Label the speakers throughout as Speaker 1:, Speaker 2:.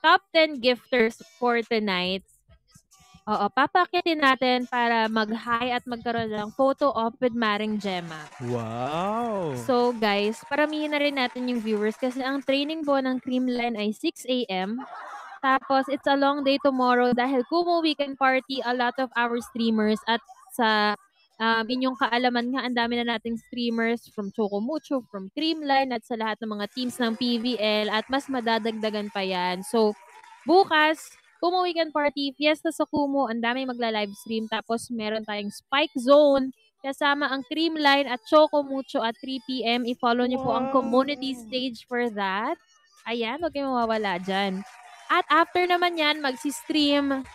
Speaker 1: top 10 gifters for tonight. Oo, papakitin natin para mag-hi at magkaroon ng photo op with Maring Gemma.
Speaker 2: Wow!
Speaker 1: So guys, paramihin na rin natin yung viewers kasi ang training po ng Creamline ay 6 a.m. Tapos it's a long day tomorrow dahil Kumu Weekend Party, a lot of our streamers at sa inyong kaalaman nga, ang dami na nating streamers from Chocomucho, from Creamline at sa lahat ng mga teams ng PVL at mas madadagdagan pa yan. So, bukas, Kumu Weekend Party, Fiesta sa Kumu, ang daming magla-livestream. Tapos meron tayong Spike Zone, kasama ang Creamline at Chocomucho at 3 p.m. I-follow niyo po ang community stage for that. Ayan, huwag kayong mawawala dyan. At after naman yan, magsi-stream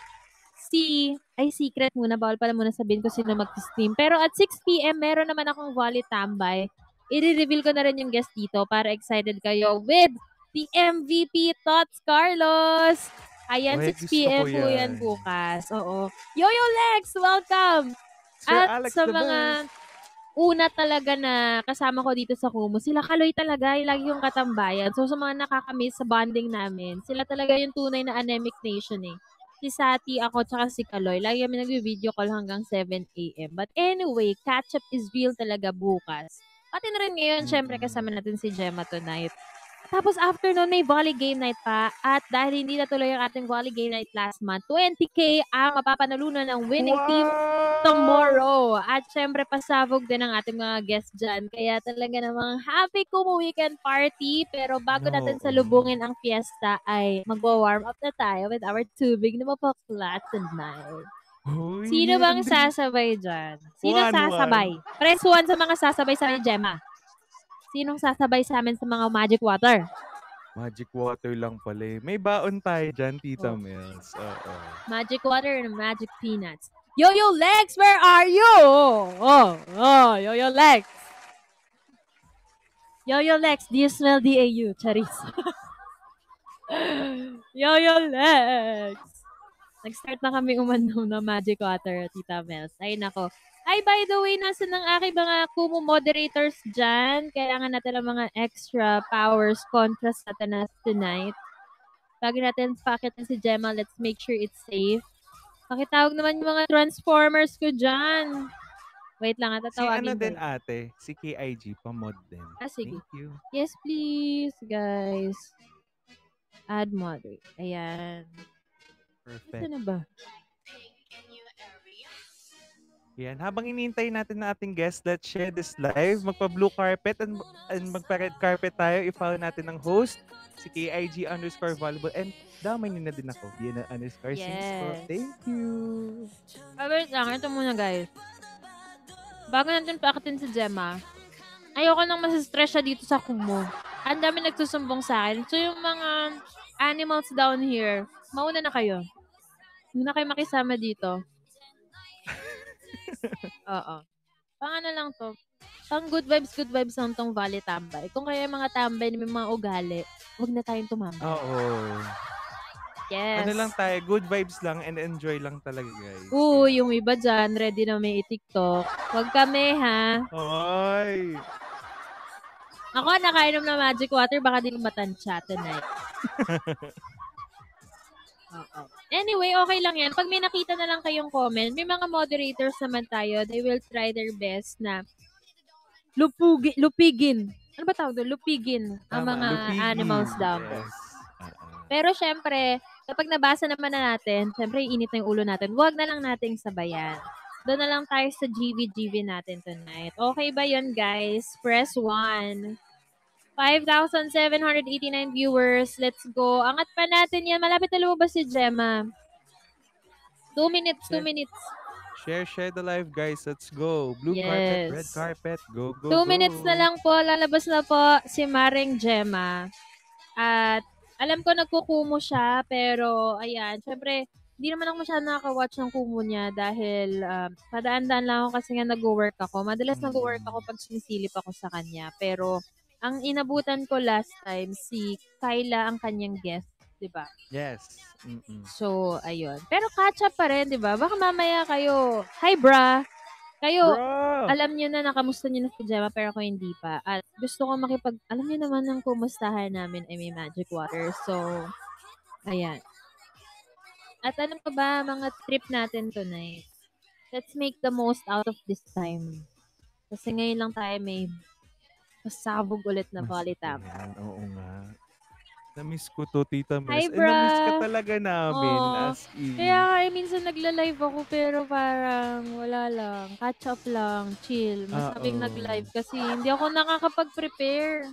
Speaker 1: secret muna. Bawal pala muna sabihin ko sino mag-stream. Pero at 6 p.m., meron naman akong volley tambay. I-reveal ko na rin yung guest dito para excited kayo with the MVP Tots Carlos. Ayan,
Speaker 2: Uy,
Speaker 1: 6
Speaker 2: gusto ko
Speaker 1: p.m. po yan
Speaker 2: yan.
Speaker 1: bukas. Oo. Yo-Yo Lex, welcome!
Speaker 2: Sir
Speaker 1: At
Speaker 2: Alex
Speaker 1: sa
Speaker 2: the
Speaker 1: mga
Speaker 2: best.
Speaker 1: una talaga na kasama ko dito sa Kumu, sila Kaloy talaga, yung lagi yung katambayan. So, sa mga nakakamiss sa bonding namin, sila talaga yung tunay na anemic nation eh. Si Sati, ako, tsaka si Kaloy. Lagi kami nag-video call hanggang 7 a.m. But anyway, catch-up is real talaga bukas. Pati na rin ngayon, syempre kasama natin si Gemma tonight. Tapos after nun, may volley game night pa. At dahil hindi natuloy ang ating volley game night last month, 20K ang mapapanalunan ng winning team tomorrow. At syempre, pasabog din ang ating mga guests dyan. Kaya talaga namang happy Kumu Weekend Party. Pero bago natin salubungin ang fiesta, ay magwa-warm up na tayo with our tubig na mapaklat tonight.
Speaker 2: Uy,
Speaker 1: Sino bang sasabay dyan? Sino
Speaker 2: One.
Speaker 1: sasabay? Press 1 sa mga sasabay sa amin, Gemma. Sinong sasabay sa amin sa mga magic water?
Speaker 2: Magic water lang pala eh. May baon tayo dyan, Tita
Speaker 1: Oh.
Speaker 2: Mills. Oo.
Speaker 1: Magic water and magic peanuts. Yo-Yo Lex, where are you? Yo-Yo Lex. Yo-Yo Lex, do you smell DAU? Charis. Yo-Yo Lex. Nag-start na kami umano na magic water, Tita Mels. Ay, nako. Ay, by the way, nasa ng aking mga Kumu moderators dyan. Kailangan natin ng mga extra powers contrast natin tonight. Bago natin pakitin si Gemma, let's make sure it's safe. Pakitawag naman yung mga transformers ko dyan. Wait lang,
Speaker 2: Si ano
Speaker 1: tatawagin ko
Speaker 2: din
Speaker 1: lang.
Speaker 2: ate, si KIG, pa-mod din.
Speaker 1: Sige.
Speaker 2: Thank you.
Speaker 1: Yes, please, guys. Add moderate. Ayan.
Speaker 2: Perfect.
Speaker 1: Ano ba?
Speaker 2: Yan. Habang inintay natin na ating guest, let's share this live. Magpa-blue carpet and magpa-red carpet tayo. I-follow natin ng host, si KIG_volleyball. And damay niyo na din ako. Vienna_sings po. Thank you.
Speaker 1: Wait lang. Ito muna, guys. Bago natin paakitin si Gemma, ayoko nang masistress siya dito sa Kumu. Ang dami nagsusumbong sa akin. So, yung mga animals down here, mauna na kayo. Hindi na kayo makisama dito. Oo. Pang ano lang to. Pang good vibes lang tong Valley Tambay. Kung kaya mga tambay na may mga ugali, huwag na tayong tumambay.
Speaker 2: Oo.
Speaker 1: Yes.
Speaker 2: Ano lang tayo, good vibes lang and enjoy lang talaga, guys.
Speaker 1: Yung iba dyan, ready na may i-TikTok. Huwag kami, ha?
Speaker 2: Oy!
Speaker 1: Ako, nakainom na magic water, baka di matansya tonight. Oo. Anyway, okay lang yan. Pag may nakita na lang kayong comment, may mga moderators naman tayo. They will try their best na lupigin. Ano ba tawag doon? Lupigin ang
Speaker 2: Tama,
Speaker 1: mga
Speaker 2: lupigin.
Speaker 1: animals down there.
Speaker 2: Yes.
Speaker 1: Pero syempre, kapag nabasa naman na natin, syempre init na yung ulo natin, wag na lang nating sabayan. Doon na lang tayo sa GV natin tonight. Okay ba yun, guys? Press 1. 5,789 viewers. Let's go. Angat pa natin yan. Malapit na lumabas si Gemma. 2 minutes, 2 minutes.
Speaker 2: Share the live, guys. Let's go. Blue carpet, red carpet. Go,
Speaker 1: 2 minutes na lang po. Lalabas na po si Maring Gemma. At alam ko nagkukumo siya, pero ayan, syempre, hindi naman ako masyadong nakaka-watch ng kumo niya dahil padaan-daan lang ako kasi nga nag-work ako. Madalas nag-work ako pag sinisilip ako sa kanya. Pero ang inabutan ko last time, si Kyla ang kanyang guest, di ba?
Speaker 2: Yes.
Speaker 1: So, ayun. Pero catch up pa rin, di ba? Baka mamaya kayo, hi bra! Kayo, alam niyo na nakamusta niyo na si Gemma pero ako hindi pa. At gusto ko alam niyo naman ng kumustahan namin ay may magic water. So, Ayan. At ano pa ba mga trip natin tonight? Let's make the most out of this time. Kasi ngayon lang tayo may pasabog ulit na Balitamba.
Speaker 2: Ayan, oo nga. Na-miss ko to, Tita
Speaker 1: Hi,
Speaker 2: Mars. Na-miss ka
Speaker 1: bruh!
Speaker 2: talaga namin,
Speaker 1: Oh,
Speaker 2: as
Speaker 1: kaya
Speaker 2: in.
Speaker 1: nga minsan nagla-live ako pero parang wala lang. Catch up lang, chill. Masabing
Speaker 2: Oo.
Speaker 1: nag-live kasi hindi ako nakakapag-prepare.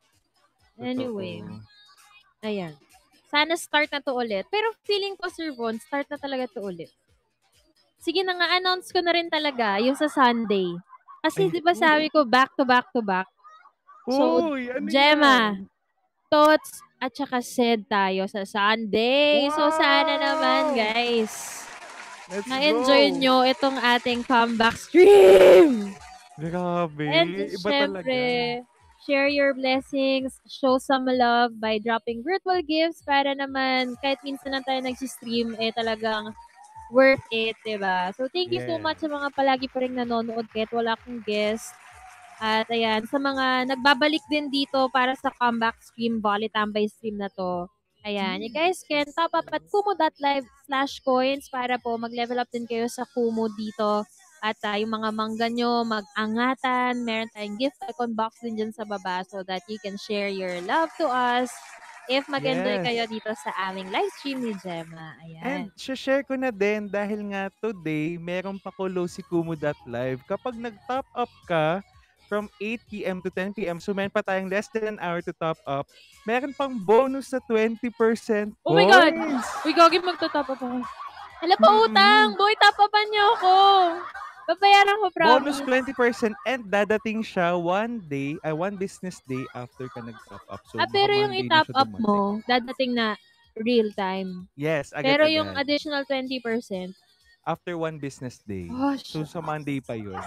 Speaker 1: Anyway,
Speaker 2: Totoo.
Speaker 1: ayan. Sana start na to ulit. Pero feeling ko, Sir Von, start na talaga to ulit. Sige na nga, announce ko na rin talaga yung sa Sunday. Kasi
Speaker 2: Ay,
Speaker 1: di ba sabi ko back to back to back. So,
Speaker 2: uy, ano
Speaker 1: Gemma,
Speaker 2: yan?
Speaker 1: Tots, at saka Sed tayo sa Sunday. So, sana naman,
Speaker 2: Wow!
Speaker 1: guys,
Speaker 2: Let's
Speaker 1: ma-enjoy
Speaker 2: go!
Speaker 1: nyo itong ating comeback stream.
Speaker 2: Grabe,
Speaker 1: And
Speaker 2: iba
Speaker 1: syempre,
Speaker 2: talaga.
Speaker 1: share your blessings, show some love by dropping virtual gifts para naman kahit minsan lang tayo nagsistream, talagang worth it, diba? So, thank you so
Speaker 2: Yeah.
Speaker 1: much sa mga palagi pa rin nanonood kahit wala akong guest. At ayan, sa mga nagbabalik din dito para sa comeback stream, Volley Tambay stream na to. Ayan, you guys can top up at kumu.live/coins para po mag-level up din kayo sa Kumu dito. At yung mga mangga nyo, mag-angatan. Meron tayong gift icon box din dyan sa baba so that you can share your love to us if mag-enjoy
Speaker 2: Yes.
Speaker 1: kayo dito sa aming live stream ni Gemma.
Speaker 2: And
Speaker 1: Ayan.
Speaker 2: share ko na din dahil nga today, meron pa kulo si Kumu.live. Kapag nag-top up ka from 8 p.m. to 10 p.m., so meron pa tayong less than an hour to top up, meron pang bonus sa 20%
Speaker 1: Oh my God!
Speaker 2: points.
Speaker 1: Uy, Gogi, magtatap up ako. Hala pa
Speaker 2: Mm-mm.
Speaker 1: utang! Boy, tapapan niyo ako! Babayaran ko,
Speaker 2: Bonus
Speaker 1: promise.
Speaker 2: 20% and dadating siya one business day after ka nag-top up. So, baka
Speaker 1: Pero yung
Speaker 2: Monday na
Speaker 1: i-top
Speaker 2: siya
Speaker 1: up
Speaker 2: dumating.
Speaker 1: mo, dadating na real time.
Speaker 2: Yes,
Speaker 1: Pero yung
Speaker 2: agad-agad.
Speaker 1: additional 20%,
Speaker 2: After one business day.
Speaker 1: oh,
Speaker 2: So, sa Monday pa yun.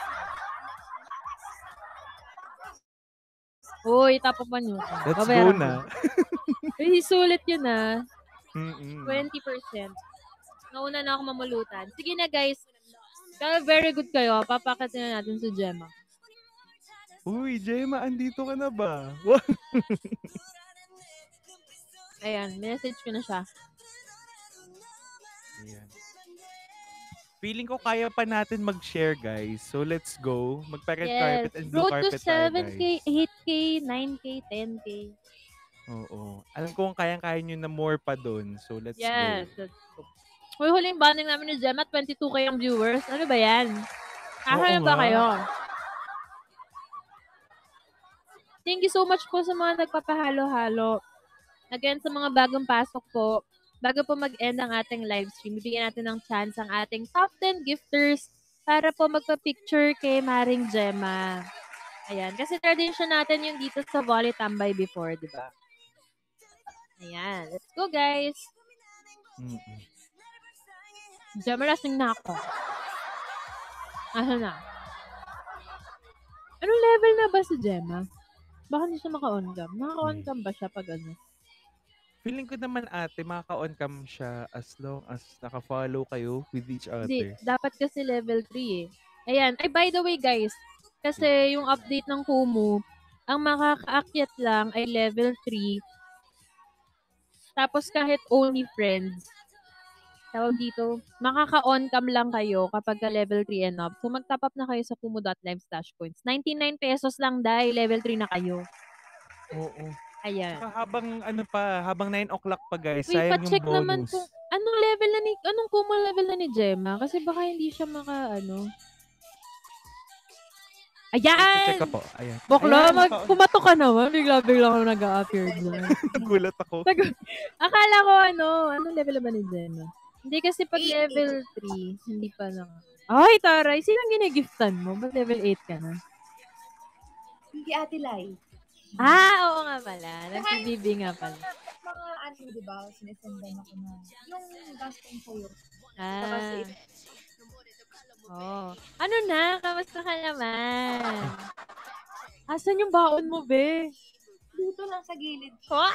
Speaker 1: Uy, tapapan niyo ako.
Speaker 2: Let's go
Speaker 1: Babayaran ko.
Speaker 2: na.
Speaker 1: Uy, sulit yun ah.
Speaker 2: Mm-mm.
Speaker 1: 20%. Nauna na ako mamulutan. Sige na guys. Kaya very good kayo. Papakatin na natin si Gemma.
Speaker 2: Uy, Gemma, andito ka na ba?
Speaker 1: Ayan, message ko na siya.
Speaker 2: Ayan. Feeling ko kaya pa natin mag-share, guys. So, let's go. Magpa-red
Speaker 1: Yes.
Speaker 2: carpet and blue
Speaker 1: Road to
Speaker 2: carpet tayo,
Speaker 1: 7K,
Speaker 2: guys.
Speaker 1: 8K, 9K, 10K.
Speaker 2: Oo. Alam ko kung kayang-kaya nyo na more pa dun. So, let's
Speaker 1: Yes.
Speaker 2: go.
Speaker 1: Uy, huling banding namin ni Gemma, 22K ang viewers. Ano ba yan?
Speaker 2: Oo
Speaker 1: Asa na ba
Speaker 2: nga.
Speaker 1: kayo? Thank you so much po sa mga nagpapahalo-halo. Again, sa mga bagong pasok po, bago po mag-end ang ating live stream, bibigyan natin ng chance ang ating top 10 gifters para po magpa-picture kay Maring Gemma. Ayan. Kasi tradition natin yung dito sa Volley Tambay before, di ba? Ayan. Let's go, guys.
Speaker 2: Mm-mm.
Speaker 1: Gemma, lasing na ako. Asa na? Anong level na ba si Gemma? Baka hindi siya maka-on cam. Naka-on cam ba siya pag ano?
Speaker 2: Feeling ko naman ate, makaka-on cam siya as long as naka-follow kayo with each
Speaker 1: Hindi,
Speaker 2: other.
Speaker 1: dapat kasi level 3 eh. Ayan. Ay, by the way guys, kasi yung update ng Kumu, ang makakaakyat lang ay level 3. Tapos kahit only friends, tawag dito, makaka-on cam lang kayo kapag ka level 3 and up. So mag-top up na kayo sa kumu.live/coins. 99 pesos lang dahil level 3 na kayo.
Speaker 2: Oo.
Speaker 1: Ayan.
Speaker 2: Tsaka habang 9 o'clock pa guys,
Speaker 1: Uy,
Speaker 2: sayang yung
Speaker 1: pa-check naman
Speaker 2: bonus.
Speaker 1: kung anong kumu level na ni Gemma kasi baka hindi siya
Speaker 2: Check ka
Speaker 1: Ayan!
Speaker 2: po. Ayan.
Speaker 1: Bakla,
Speaker 2: Ayan,
Speaker 1: pumato ka naman. Bigla-bigla ako nag-a-appear dyan.
Speaker 2: nagulat ako.
Speaker 1: Akala ko anong level ba ni Gemma? Hindi kasi pag level 3, hindi pa lang. Ay, taray. Sinong ginigiftan mo? Ba't level 8 ka na?
Speaker 3: Hindi Ate Lai.
Speaker 1: Oo nga pala. Nag-BB nga pala.
Speaker 3: Mga di ba, sinisendan ako na yung gaston sa'yo.
Speaker 1: Ah. Oh. Ano na? Kamusta ka naman? Asan yung baon mo, be?
Speaker 3: Dito lang sa gilid.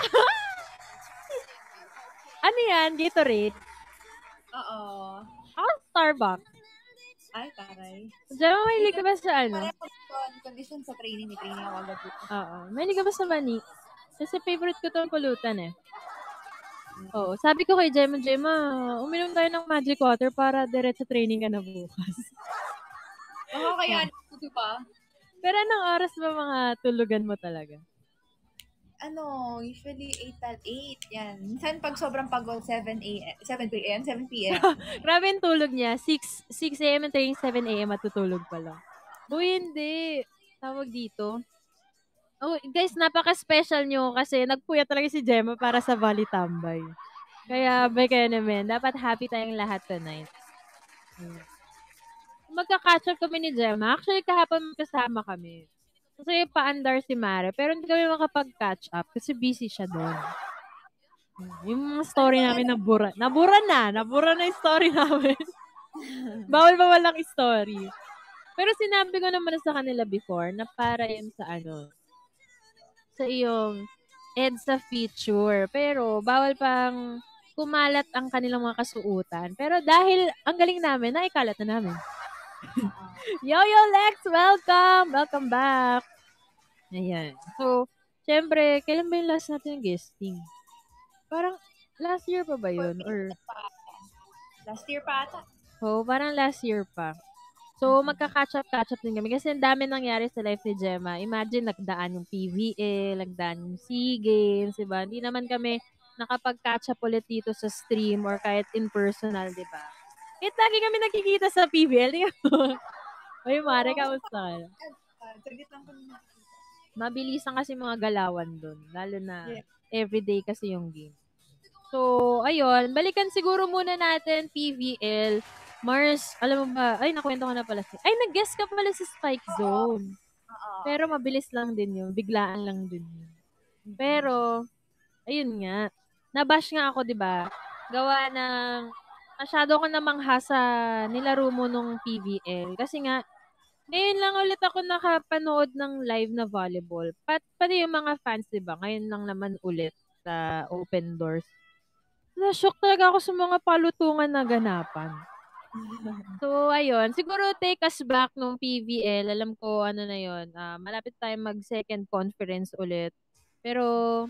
Speaker 1: Ano yan? Gatorade?
Speaker 3: Oo.
Speaker 1: Starbucks.
Speaker 3: Ay, taray.
Speaker 1: Diyan mo mahilig ka ba sa
Speaker 3: Pareho condition sa training. May training ako agad dito.
Speaker 1: Oo. Mahilig ka ba sa mani? Kasi favorite ko itong pulutan eh. Oo, sabi ko kay Gemma, Gemma, uminom tayo ng magic water para diretso training ka na bukas.
Speaker 3: Baka kaya, diba?
Speaker 1: Pero anong oras ba mga tulugan mo talaga?
Speaker 3: Usually 8 yan. Minsan pag sobrang pagod, 7 a.m., 7 p.m., 7 p.m.
Speaker 1: Grabe yung tulog niya. 6 a.m. and training 7 a.m. matutulog pa lang. Uy, hindi. Tawag dito. Oh, guys, napaka-special nyo kasi nagpuyat talaga si Gemma para sa Bali Tambay. Kaya, bay kayo naman. Dapat happy tayong lahat tonight. Magka-catch up kami ni Gemma. Actually, kahapon kasama kami. Kasi paandar si Mare. Pero hindi kami makapag-catch up kasi busy siya doon. Yung mga story namin nabura. Nabura na yung story namin. Bawal ba walang story? Pero sinabi ko naman sa kanila before na para yun sa sa iyong EDSA feature. Pero bawal pang kumalat ang kanilang mga kasuutan. Pero dahil ang galing namin, naikalat na namin. Yo, Lex! Welcome! Welcome back! Ayan. So, syempre, kailan ba yung last natin yung guesting? Parang last year pa ba yun? Or
Speaker 3: Last year pa ata.
Speaker 1: oh, parang last year pa. So, magka-catch up din kami. Kasi ang dami nangyari sa life ni Gemma. Imagine, nagdaan yung PVL, nagdaan yung SEA Games, diba? Hindi naman kami nakapag-catch up ulit dito sa stream or kahit in personal, diba? Kahit lagi kami nakikita sa PVL. Uy, Mare, kamusta ka?
Speaker 3: Saglit lang kami.
Speaker 1: Mabilisan kasi mga galawan doon. Lalo na
Speaker 3: Yeah.
Speaker 1: everyday kasi yung game. So, ayun. Balikan siguro muna natin PVL. Mars, alam mo ba? Ay, nakwento ko na pala. Ay, nag-guest ka pala sa Spike Zone.
Speaker 3: Oo.
Speaker 1: Pero mabilis lang din yun. Biglaan lang din yun. Pero, ayun nga. Nabash nga ako, di ba? Gawa ng masyado ko namangha sa nilaro mo nung PVL. Kasi nga, ngayon lang ulit ako nakapanood ng live na volleyball. Pati yung mga fans, di ba? Ngayon lang naman ulit sa Open Doors. Na-shock talaga ako sa mga palutungan na ganapan. So, ayun. Siguro take us back nung PVL. Alam ko, ano na yun. Malapit tayo mag-second conference ulit. Pero,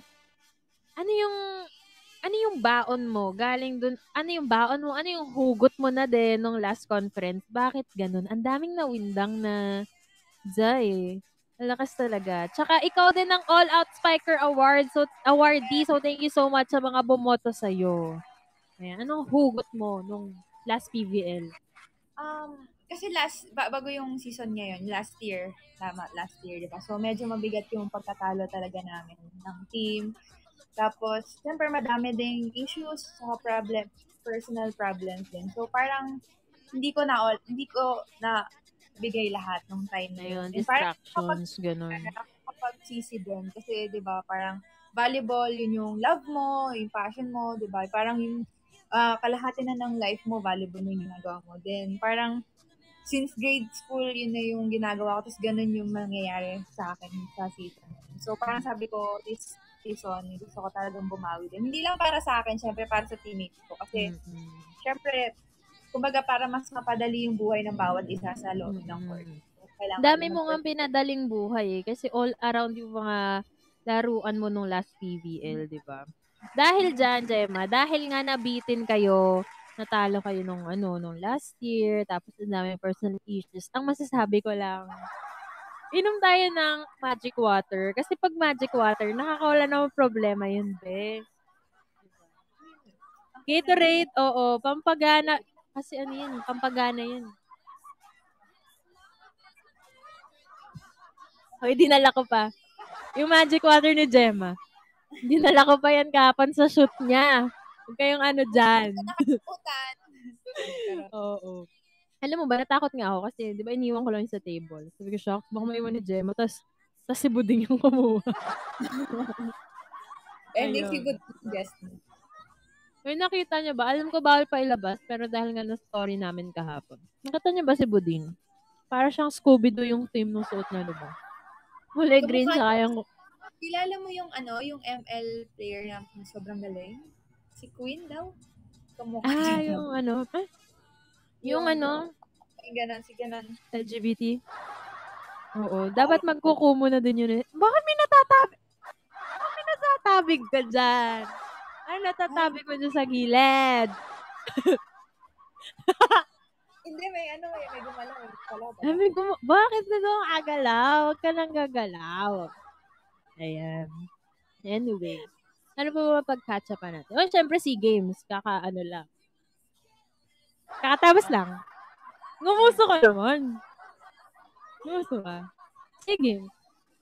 Speaker 1: ano yung ano yung baon mo? Galing dun, ano yung baon mo? Ano yung hugot mo na din nung last conference? Bakit ganun? Ang daming nawindang na Zay. Malakas talaga. Tsaka ikaw din ang All Out Spiker Award. So, awardee. So, thank you so much sa mga bumoto sa'yo. Ayan. Anong hugot mo nung last PVL?
Speaker 3: Kasi bago yung season ngayon, last year, di ba? So, medyo mabigat yung pagkatalo talaga namin ng team. Tapos, siyempre madami ding issues, sa personal problems din. So, parang, hindi ko na bigay lahat ng time na yun.
Speaker 1: Ayun,
Speaker 3: And parang
Speaker 1: distractions, ganun.
Speaker 3: kapag sisi din. Kasi, di ba, parang, volleyball, yun yung love mo, yung passion mo, di ba? Parang yung kalahati na ng life mo, volleyball yung ginagawa mo. Then, parang, since grade school, yun na yung ginagawa ko. Tapos ganun yung mangyayari sa akin sa season. So parang sabi ko, this season, gusto ko talagang bumawi din. Hindi lang para sa akin, syempre para sa teammates ko. Kasi, syempre, kumbaga para mas mapadali yung buhay ng bawat isa sa loob ng court. So,
Speaker 1: Dami mo nga pinadaling buhay eh. Kasi all around yung mga laruan mo nung last PVL, di ba? Dahil dyan, Gemma, dahil nga nabitin kayo, natalo kayo nung last year, tapos ang dami personal issues. Ang masasabi ko lang, inom tayo ng magic water. Kasi pag magic water, nakakawala naman problema yun, be. Gatorade, oo, pampagana. Kasi ano yun, pampagana yun. Hoy, dinala ko pa. Yung magic water ni Gemma. Dinala ko pa yan kahapon sa shoot niya. Huwag kayong ano dyan. Oo. Alam mo ba, natakot nga ako kasi, di ba, iniwan ko lang yun sa table. Sabi ko, shock, baka maiwan ni Gemma, tas si Buding yung kumuha.
Speaker 3: Hindi si good guest.
Speaker 1: May nakita niyo ba? Alam ko bawal pa ilabas, pero dahil nga na story namin kahapon. Nakita niyo ba si Buding? Para siyang Scooby-Doo yung team nung suot na diba? Kulay green sa yung...
Speaker 3: Kilala mo yung yung ML player na sobrang galing? Si Queen daw?
Speaker 1: Kamukha yung ano? Yung ano?
Speaker 3: Si ganon.
Speaker 1: LGBT? Oo. Dapat magkukumo na din yun eh. Bakit may natatabig ka dyan? natatabi ko dyan sa gilid.
Speaker 3: Hindi, may gumalaw.
Speaker 1: Sabi ko, bakit na doon agalaw? Huwag ka nang gagalaw. Ayan. Anyway. Ano pa ba pag-catch up natin? Oh, syempre SEA Games. Lang. Kakatapos lang. Ngumuso ka naman. Ngumuso ka. SEA Games.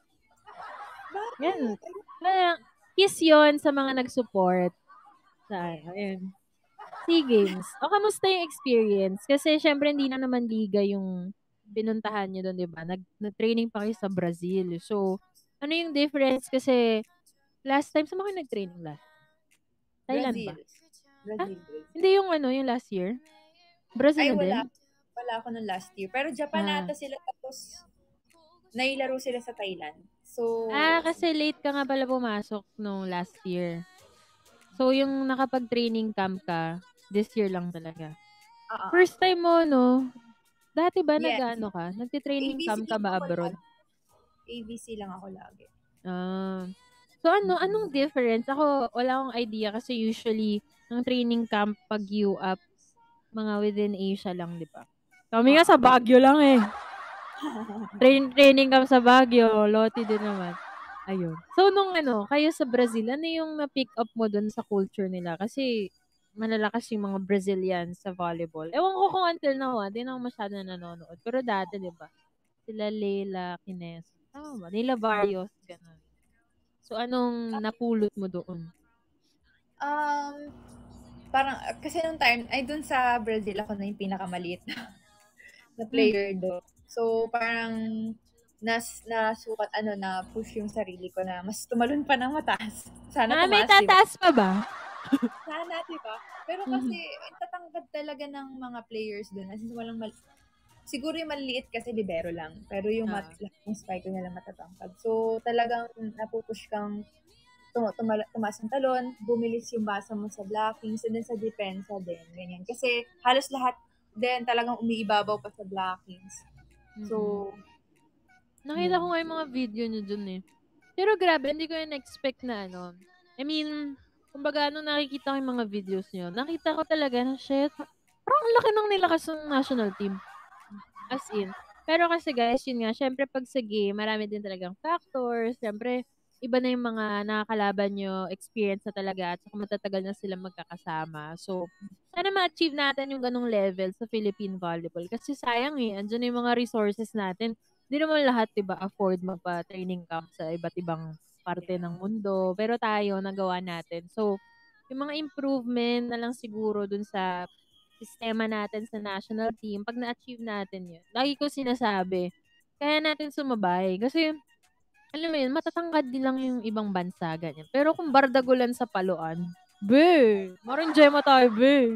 Speaker 1: Yan. Kiss yun sa mga nag-support. Ayan. SEA Games. O, kamusta yung experience? Kasi syempre hindi na naman liga yung pinuntahan nyo doon, di ba? Nag-training pa kayo sa Brazil. So, ano yung difference? Kasi last time, saan ba kayo nag-training last? Thailand ba?
Speaker 3: Brazil.
Speaker 1: Hindi yung yung last year? Brazil na din?
Speaker 3: Wala ako nung last year. Pero Japan ata sila, tapos nailaro sila sa Thailand. So,
Speaker 1: kasi late ka nga pala pumasok nung last year. So, yung nakapag-training camp ka, this year lang talaga. First time mo, no? Dati ba
Speaker 3: Yes.
Speaker 1: nag-ano ka? Nagtitraining camp ka ba abroad?
Speaker 3: ABC lang ako lagi.
Speaker 1: So, anong difference? Ako, wala akong idea kasi usually, ang training camp pag UAP, mga within Asia lang, di ba? Kami nga sa Baguio lang eh. Training camp sa Baguio, Loti din naman. Ayun. So, nung kayo sa Brazil, ano yung na-pick up mo dun sa culture nila? Kasi, malalakas yung mga Brazilians sa volleyball. Ewan ko kung until now, di na ako masyado nanonood. Pero dati, di ba? Sila Leila Kines. Tama ba? Leila Barrios, gano'n. So, anong napulot mo doon?
Speaker 3: Parang, kasi nung time, dun sa Brazil, ako na yung pinakamaliit na player doon. So, parang, nasukat, na-push yung sarili ko na mas tumalon pa ng mataas. Sana tumaas,
Speaker 1: may tataas pa ba?
Speaker 3: Sana, diba? Pero kasi, tatangkad talaga ng mga players doon. As in, siguro yung maliliit kasi libero lang. Pero yung spike nila matatangkad. So, talagang napupush kang tumaas ng talon, bumilis yung basa mo sa blockings, and then sa depensa din, ganyan. Kasi halos lahat din talagang umiibabaw pa sa blockings. So,
Speaker 1: nakita ko nga yung mga video nyo dun eh. Pero grabe, hindi ko yung expect na I mean, kumbaga, nakikita ko yung mga videos nyo, nakita ko talaga na shit, parang ang laki nung nilakas ng national team. As in. Pero kasi guys, yun nga, syempre pag sa game, marami din talagang factors. Syempre, iba na yung mga nakakalaban nyo, experience na talaga, at saka matatagal na sila magkakasama. So, sana ma-achieve natin yung ganong level sa Philippine volleyball. Kasi sayang andyan yung mga resources natin. Hindi naman lahat, diba, afford magpa-training camp sa iba't ibang parte ng mundo. Pero tayo, nagawa natin. So, yung mga improvement na lang siguro dun sa sistema natin sa national team, pag na-achieve natin yun, lagi ko sinasabi, kaya natin sumabay. Kasi, alam mo yun, matatangkad din lang yung ibang bansa, ganyan. Pero kung bardagulan sa paluan, marinjema tayo,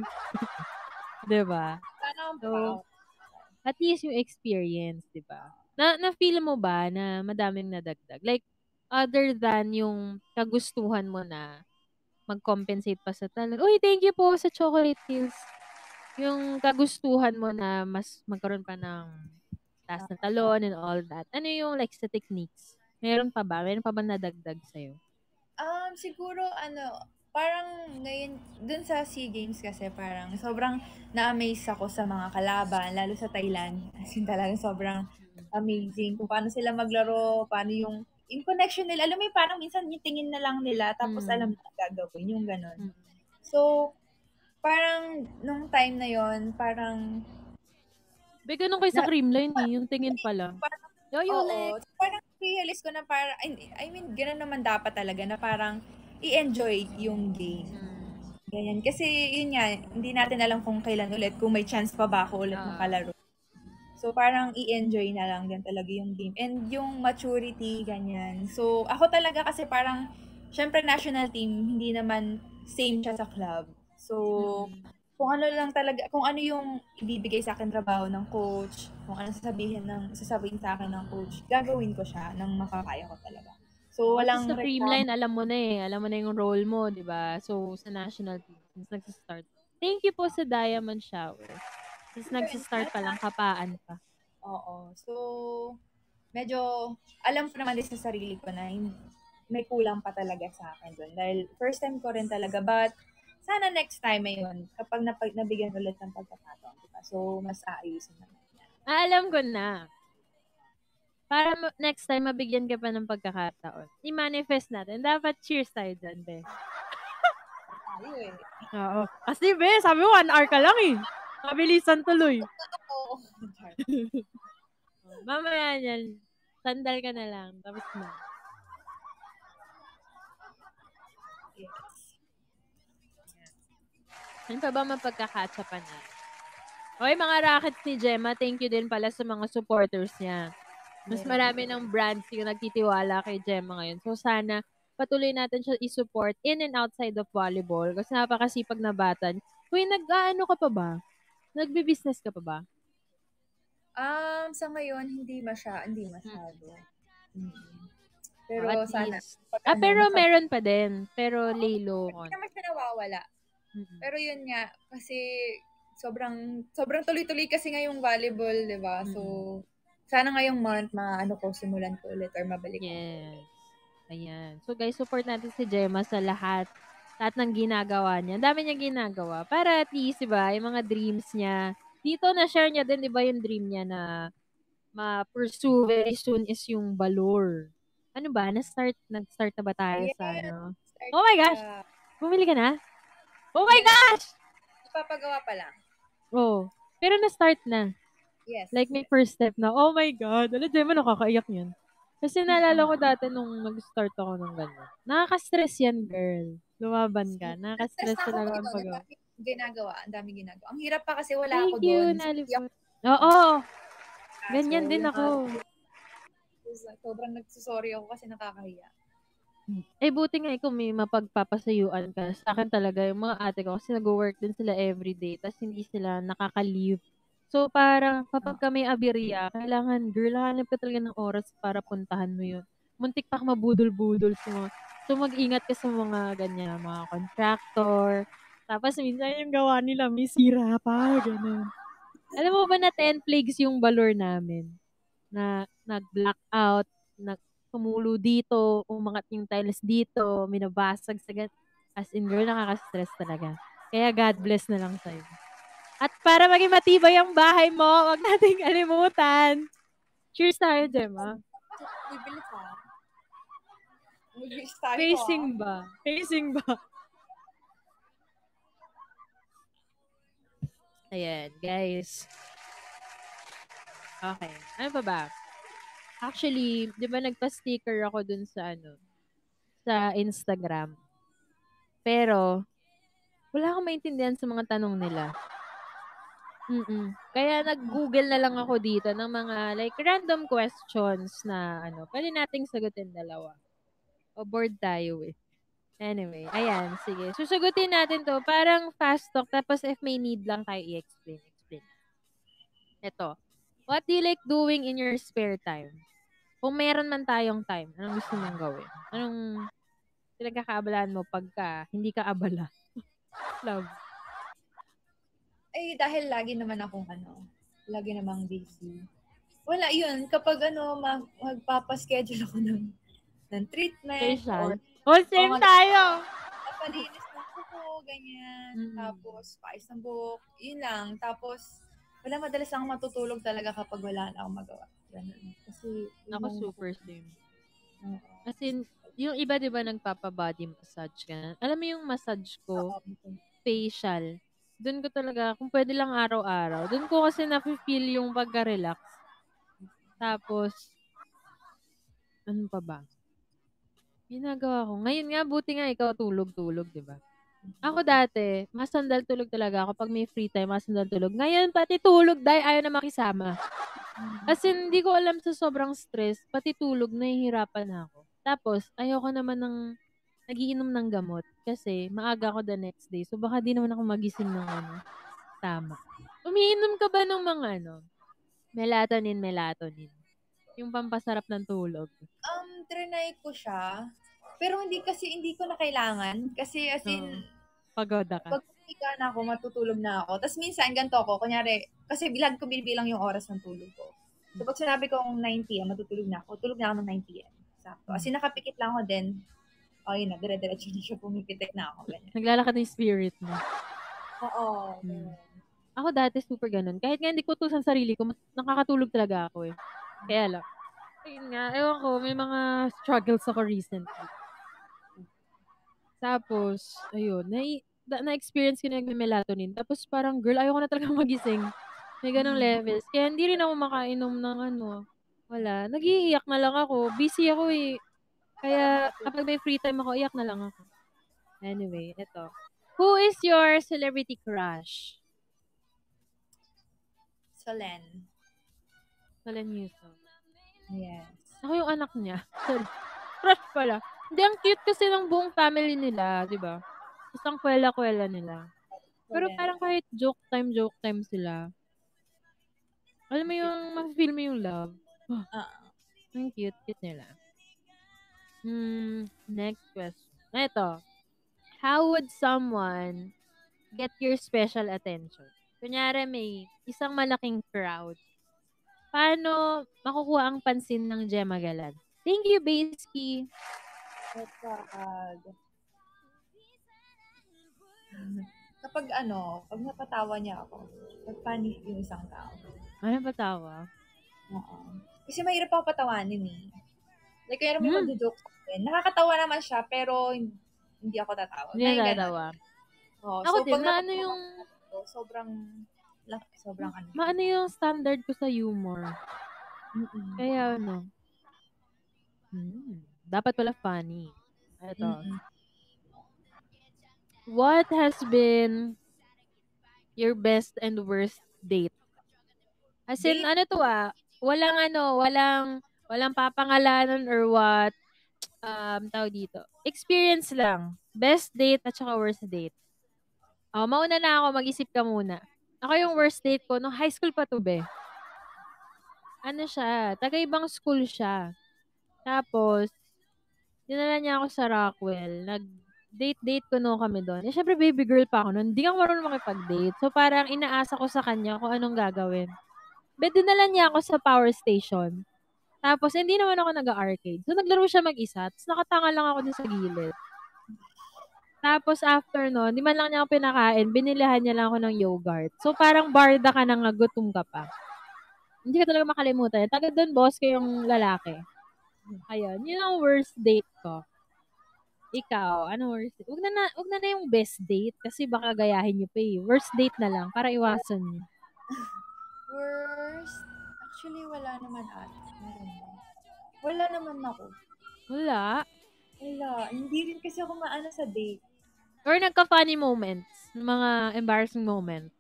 Speaker 1: diba? So, at least yung experience, diba? Na-feel mo ba na madaming nadagdag? Like, other than yung kagustuhan mo na mag-compensate pa sa talent. Uy, thank you po sa chocolate pills. Yung kagustuhan mo na mas magkaroon pa ng taas na talon and all that. Ano yung like sa techniques? Meron pa ba? Meron pa ba nadagdag sa'yo?
Speaker 3: Siguro, parang ngayon, dun sa SEA Games kasi parang sobrang na-amaze ako sa mga kalaban, lalo sa Thailand. As in talagang sobrang amazing kung paano sila maglaro, paano yung connection nila. Alam mo yung parang minsan yung tingin na lang nila, tapos alam na gagawin, yung ganun. So, parang nung time na yon parang
Speaker 1: ganun kayo sa Creamline yung tingin pa lang.
Speaker 3: Oo. Parang realize ko na parang, I mean, gano'n naman dapat talaga na parang i-enjoy yung game. Ganyan. Kasi yun nga, hindi natin alam kung kailan ulit, kung may chance pa ba ako ulit makalaro. So parang i-enjoy na lang din talaga yung game. And yung maturity, ganyan. So ako talaga kasi parang, syempre national team, hindi naman same siya sa club. So, kung ano lang talaga, kung ano yung ibibigay sa akin trabaho ng coach, kung ano sasabihin sa akin ng coach, gagawin ko siya nang makakaya ko talaga. So, walang
Speaker 1: sa Creamline, alam mo na Alam mo na yung role mo, di ba? So, sa national team, since nagsistart. Thank you po sa Diamond Shower. Since nagsistart pa lang, kapaan pa.
Speaker 3: Oo. So, medyo, alam ko naman din sa sarili ko na may kulang pa talaga sa akin doon. Dahil first time ko rin talaga. But, sana next time ngayon, kapag nabigyan ulit ng pagkakataon. Diba? So, mas aayusin naman yan.
Speaker 1: Alam ko na. Para next time mabigyan ka pa ng pagkakataon. I-manifest natin. Dapat cheers tayo dyan, be.
Speaker 3: Tayo eh.
Speaker 1: Oo. Kasi, be, sabi mo 1 hour ka lang eh. Mabilisan tuloy.
Speaker 3: Oo.
Speaker 1: Mamaya yan. Sandal ka na lang. Tapos na.
Speaker 3: Yes.
Speaker 1: Ano pa ba mapagkakatsapan na? Okay, mga Rockets ni Gemma, thank you din pala sa mga supporters niya. Mas marami ng brands yung nagtitiwala kay Gemma ngayon. So, sana patuloy natin siya i-support in and outside of volleyball kasi napakasipag na bata. Uy, nag-ano ka pa ba? Nagbi-business ka pa ba?
Speaker 3: Sa ngayon, hindi masyado. Pero
Speaker 1: At
Speaker 3: sana.
Speaker 1: least. Pero meron pa din. Pero lay low ko.
Speaker 3: Hindi naman siya nawawala. Pero yun nga, kasi sobrang tuloy-tuloy kasi ngayong volleyball, di ba? So, sana ngayong month, simulan ko ulit or mabalik.
Speaker 1: Yes. Ayan. So guys, support natin si Gemma sa lahat ng ginagawa niya. Ang dami niyang ginagawa. Para at least, di ba, yung mga dreams niya. Dito na-share niya din, di ba, yung dream niya na ma-pursue very soon is yung Balor. Ano ba? Nag-start na ba tayo sa ano? Oh my gosh! Bumili ka na? Oh my gosh!
Speaker 3: Ipapagawa pa lang.
Speaker 1: Oh. Pero na-start na.
Speaker 3: Yes.
Speaker 1: Like may first step na. Oh my God! Alam, Gemma, nakakaiyak yun. Kasi naalala ko dati nung nag-start ako ng gano'n. Nakaka-stress yan, girl. Lumaban ka. Nakaka-stress talaga ang pagawa.
Speaker 3: Ang dami ginagawa. Ang hirap pa kasi wala
Speaker 1: Thank
Speaker 3: ako
Speaker 1: you,
Speaker 3: doon.
Speaker 1: Nalipot. Oo. Ganyan din ako.
Speaker 3: Sobrang nagsusorry ako kasi nakakahiya.
Speaker 1: Buti nga ikaw may mapagpapasayuan ka. Sa akin talaga, yung mga ate ko, kasi nag-work din sila everyday, tapos hindi sila nakaka-leave. So, parang kapag kami aberya, kailangan, girl, hanap ka talaga ng oras para puntahan mo yun. Muntik pa mabudol-budol sa mga. So, mag-ingat ka sa mga ganyan, mga contractor. Tapos, minsan yung gawa nila, may sira pa, gano'n. Alam mo ba na 10 plagues yung Balor namin? Na nag-blackout, tumulo dito, umangat yung tiles dito, minabasag sa as in, girl, nakaka-stress talaga. Kaya God bless na lang sa'yo. At para maging matibay ang bahay mo, wag nating kalimutan. Cheers tayo, Gemma.
Speaker 3: Bibilis ha. Bibilis tayo
Speaker 1: Facing ba? Facing ba? Ayan, guys. Okay. Ano pa ba? Actually, di ba nagpa-sticker ako dun sa sa Instagram. Pero, wala akong maintindihan sa mga tanong nila. Kaya nag-Google na lang ako dito ng mga like random questions na pwede nating sagutin dalawa. O bored tayo eh. Anyway, ayan, sige. Susagutin natin to. Parang fast talk. Tapos if may need lang tayo i-explain. Ito. What do you like doing in your spare time? Kung meron man tayong time, anong gusto mong gawin? Anong pinagkakaabalaan mo pagka hindi ka abala? Love.
Speaker 3: Ay, dahil lagi namang busy. Wala, yun. Kapag magpapaschedule ako ng treatment.
Speaker 1: Facial. Same tayo!
Speaker 3: Napalinis ng kuko, ganyan. Tapos, paayos ng buhok. Yun lang. Tapos, madalas akong matutulog talaga kapag wala na akong magawa. Ganun. Kasi,
Speaker 1: ako super same. As in, yung iba diba nagpapa-body massage ka. Alam mo yung massage ko, facial. Doon ko talaga, kung pwede lang araw-araw. Doon ko kasi nafe-feel yung pagka-relax. Tapos, ano pa ba? Ginagawa ko. Ngayon nga, buti nga ikaw tulog-tulog, diba? Ako dati, masandal tulog talaga ako. Pag may free time, masandal tulog. Ngayon, pati tulog, dahil ayaw na makisama. Kasi hindi ko alam sa sobrang stress, pati tulog, nahihirapan na ako. Tapos, ayoko naman nagiinom ng gamot. Kasi, maaga ako the next day. So, baka di naman ako magising ng tama. Umiinom ka ba ng mga melatonin? Yung pampasarap ng tulog?
Speaker 3: Trinay ko siya. Pero hindi ko na kailangan. Kasi as in,
Speaker 1: pagoda ka.
Speaker 3: Pag higa na ako, matutulog na ako. Tapos minsan, ganito ako. Kunyari, kasi bilag ko binibilang yung oras ng tulog ko. So pag sinabi ko 9 p.m., matutulog na ako. Tulog na ako ng 9 p.m. Sakto. As in, nakapikit lang ako din. Yun na, dire-diretso na siya, pumipitik na ako. Ganyan.
Speaker 1: Naglalakad yung spirit mo.
Speaker 3: Oo.
Speaker 1: Ako dati super ganun. Kahit nga hindi ko tusan sarili ko, nakakatulog talaga ako eh. Kaya lang. Ayun nga, ewan ko, may mga struggles ako recently. Tapos, ayun, na-experience ko na yung melatonin. Tapos parang, girl, ayoko na talaga magising. May ganong levels. Kaya hindi rin ako makainom ng wala. Nag-iiyak na lang ako. Busy ako eh. Kaya kapag may free time ako, iyak na lang ako. Anyway, eto. Who is your celebrity crush?
Speaker 3: Solen.
Speaker 1: Solen Yuso.
Speaker 3: Yes.
Speaker 1: Ako yung anak niya. Sorry. Crush pala. Hindi, ang cute kasi ng buong family nila, di ba? Isang kwela-kwela nila. Pero
Speaker 3: Solen.
Speaker 1: parang kahit joke time sila. Alam mo yung, ma-feel mo yung love. Ang cute nila. Next question. Ito. How would someone get your special attention? Kunyari may isang malaking crowd. Paano makukuha ang pansin ng Gemma Galan? Thank you, Basky.
Speaker 3: Kapag pag napatawa niya ako, pag-funny yung isang tao.
Speaker 1: Ano ba tawa?
Speaker 3: Oo. Kasi mahirap ako patawanin eh. Like, kaya may mag-joke sa akin. Nakakatawa naman siya, pero hindi ako tatawa.
Speaker 1: Hindi tatawa.
Speaker 3: Ako
Speaker 1: din, maano yung...
Speaker 3: Sobrang
Speaker 1: Maano yung standard ko sa humor. Kaya dapat pala funny. Ito. What has been your best and worst date? As in, walang papangalanan or what, tawag dito. Experience lang. Best date at saka worst date. Mauna na ako, mag-isip ka muna. Ako yung worst date ko, nung high school pa to, be. Ano siya, taga-ibang school siya. Tapos, dinala niya ako sa Rockwell. Nag-date ko no kami doon. Syempre, baby girl pa ako noon. Hindi ako marunong makipag-date. So, parang inaasa ko sa kanya kung anong gagawin. But dinala niya ako sa power station. Tapos, hindi naman ako nag-arcade. So, naglaro siya mag-isa. Tapos, nakatanga lang ako dun sa gilid. Tapos, after nun, di man lang niya ako pinakain. Binilihan niya lang ako ng yogurt. So, parang barda ka na nga, gutom ka pa. Hindi ka talaga makalimutan. Taga doon, boss, ko yung lalaki. Ayun, yun ang worst date ko. Ikaw, ano worst date? Wag na yung best date kasi baka gayahin niyo pa eh. Worst date na lang para iwasan niyo.
Speaker 3: Worst? Actually, wala naman Wala naman ako.
Speaker 1: Wala.
Speaker 3: Hindi rin kasi ako maano sa date.
Speaker 1: Or nagka-funny moments. Mga embarrassing moments.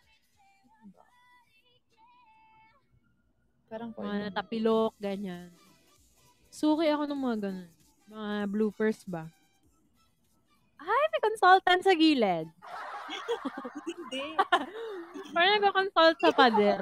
Speaker 3: Parang
Speaker 1: mga natapilok, ganyan. Suki ako ng mga ganun. Mga bloopers ba? Ay, may consultant sa gilid.
Speaker 3: Hindi.
Speaker 1: Parang nagka-consult sa pader.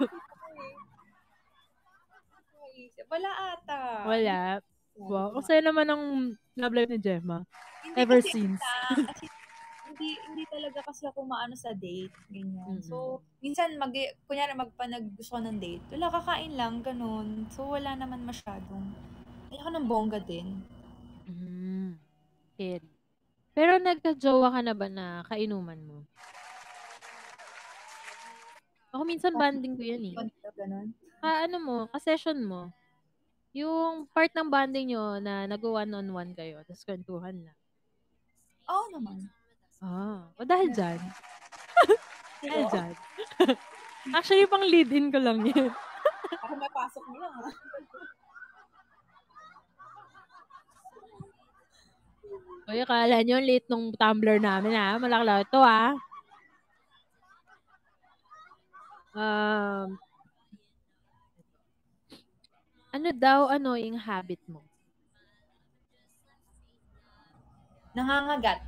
Speaker 3: Wala ata.
Speaker 1: Wala. Wow. Kasi naman ang love life ni Gemma. Ever since.
Speaker 3: Hindi talaga kasi ako maano sa date. Ganyan. So, minsan, kunyari, magpanaggusto ko ng date, wala, kakain lang, ganun. So, wala naman masyadong. Ayoko ng bongga din.
Speaker 1: Kid. Pero nagka-jowa ka na ba na kainuman mo? Ako minsan banding ko yan eh.
Speaker 3: Ganun.
Speaker 1: Ka-session mo. Yung part ng banding nyo na nag-one-on-one kayo, tapos kwentuhan na.
Speaker 3: Oo naman.
Speaker 1: Dahil dyan. Dahil dyan. Actually, pang lead-in ko lang yun.
Speaker 3: Ako mapasok mo lang, ha?
Speaker 1: Uy, akala nyo, late nung tumbler namin, ha? Malaklaw ito, ha? Ano daw, yung habit mo?
Speaker 3: Nangangagat.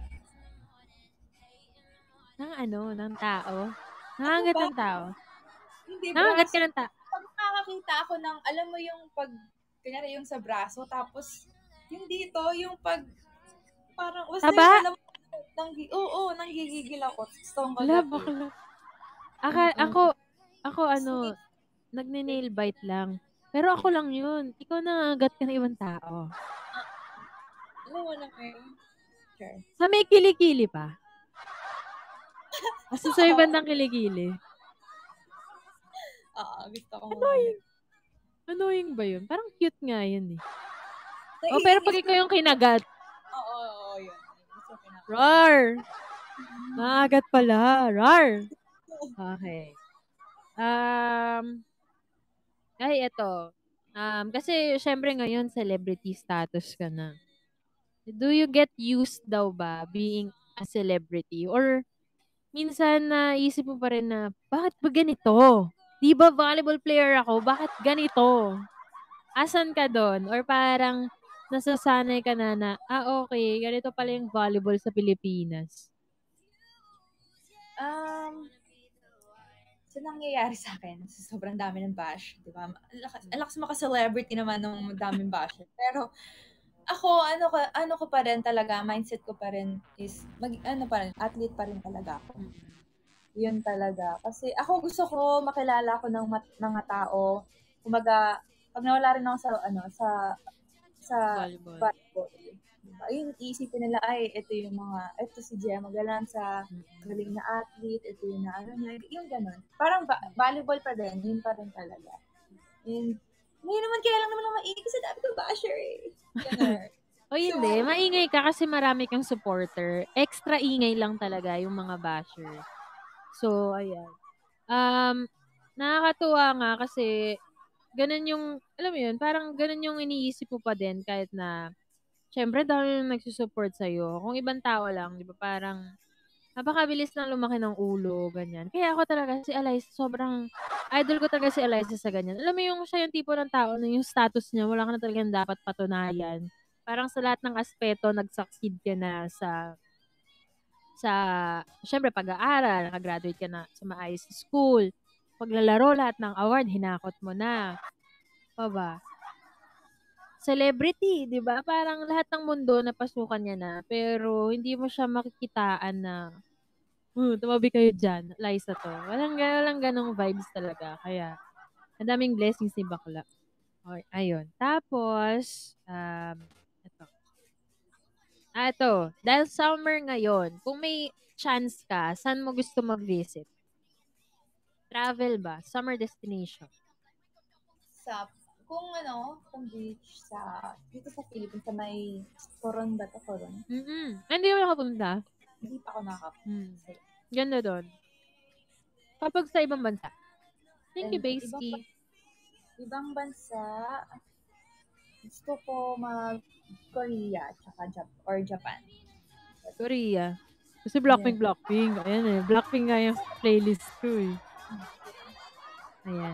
Speaker 1: Ng tao? Nangangagat ng tao?
Speaker 3: Hindi,
Speaker 1: nangangagat ka ng tao?
Speaker 3: Pag nakakita ako ng, alam mo yung kunyari yung sa braso, tapos yung dito, yung parang,
Speaker 1: Taba?
Speaker 3: nanggigigil ako.
Speaker 1: Bakla. Ako, nagne-nail bite lang. Pero ako lang yun. Ikaw nangagat ka ng ibang tao.
Speaker 3: Alam mo naman. Sure.
Speaker 1: Sa may kilikili pa. Kasi sa may bandang kilikili.
Speaker 3: Oo, gusto ko
Speaker 1: Annoying ba yun? Parang cute nga yun eh. Pero pag ikaw yung kinagat,
Speaker 3: Oo, yun. Gusto ko na.
Speaker 1: rar! Nangagat pala. Rar! Okay. Eto. Kasi syempre ngayon celebrity status ka na. Do you get used daw ba being a celebrity? Or minsan naisip mo pa rin na, bakit ba ganito? Di ba volleyball player ako? Bakit ganito? Asan ka doon? Or parang nasasanay ka na, okay, ganito pala yung volleyball sa Pilipinas.
Speaker 3: So, nangyayari sa akin, sobrang dami ng bash, di ba? Ang lakas maka-celebrity naman ng daming bash. Pero, ako, ano ko pa rin talaga, mindset ko pa rin is, athlete pa rin talaga ako. Yun talaga. Kasi ako gusto ko makilala ko ng mga tao. Kumaga, pag nawala rin ako sa volleyball. Diba? Ayun, iisipin nila, ito si Gemma Galanza, galing na athlete, ito yung yung ganun. Parang volleyball pa din, yun pa rin talaga. And, ngayon naman, kaya lang naman ako maingay kasi dami ko basher eh. Ganun.
Speaker 1: Hindi. Maingay ka kasi marami kang supporter. Extra ingay lang talaga yung mga basher. So, ayan. Nakakatuwa nga kasi ganun yung, alam mo yun, parang ganun yung iniisip mo pa din kahit na syempre, dahil yung nagsusupport sa'yo. Kung ibang tao lang, di ba, parang napakabilis nang lumaki ng ulo, ganyan. Kaya ako talaga, si Eliza, sobrang idol ko talaga si Eliza sa ganyan. Alam mo yung siya yung tipo ng tao na yung status niya, wala ka na talagang dapat patunayan. Parang sa lahat ng aspeto, nag-succeed ka na sa syempre, pag-aaral, nakagraduate ka na sa maayos na school. Paglalaro, lahat ng award, hinakot mo na. Pa ba? Celebrity, 'di ba? Parang lahat ng mundo napasukan niya na, pero hindi mo siya makikitaan na, tumabi kayo diyan, Liza 'to. Walang ganong vibes talaga. Kaya, ang daming blessings ni bakla. Okey, ayun. Tapos, eto. Eto, dahil summer ngayon, kung may chance ka, saan mo gusto mag-visit? Travel ba? Summer destination?
Speaker 3: Kung beach dito sa Philippines, sa may Coron ba ito? Coron?
Speaker 1: Hindi mo nakapunta?
Speaker 3: Hindi pa ako nakapunta.
Speaker 1: Ganda doon. Kapag sa ibang bansa? Thank you, Basey.
Speaker 3: Ibang bansa, gusto ko mag-Korea or Japan.
Speaker 1: Korea. Kasi Blackpink. Ayan eh. Blackpink nga yung playlist ko eh. Ayan.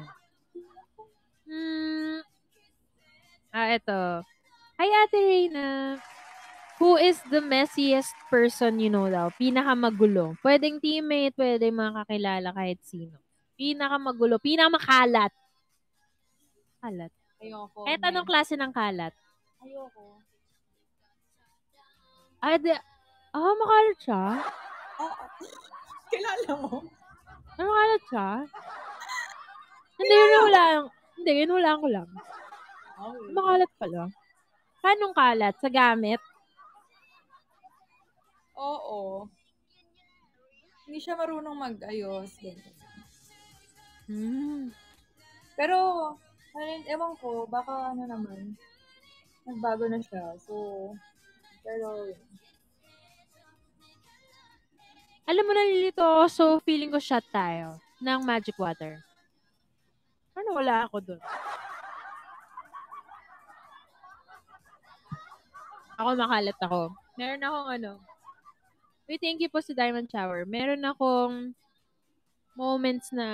Speaker 1: Eto. Hi, Ate Reyna. Who is the messiest person you know daw? Pinakamagulo. Pwedeng teammate, pwedeng makakilala kahit sino. Pinakamagulo. Pinakamakalat. Kalat.
Speaker 3: Ayoko.
Speaker 1: Kahit anong klase ng kalat.
Speaker 3: Ayoko.
Speaker 1: Makalat siya?
Speaker 3: Kilala mo?
Speaker 1: Makalat siya? Hindi, yun hulaan ko lang. Makalat pala. Paanong kalat? Sa gamit?
Speaker 3: Oo. Hindi siya marunong mag-ayos. Pero, ewan ko, baka naman, nagbago na siya. Pero,
Speaker 1: alam mo, nalilito ako, so feeling ko shot tayo ng magic water. Ano, wala ako dun. Ako makalat ako. Meron akong thank you po sa Diamond Shower. Meron akong moments na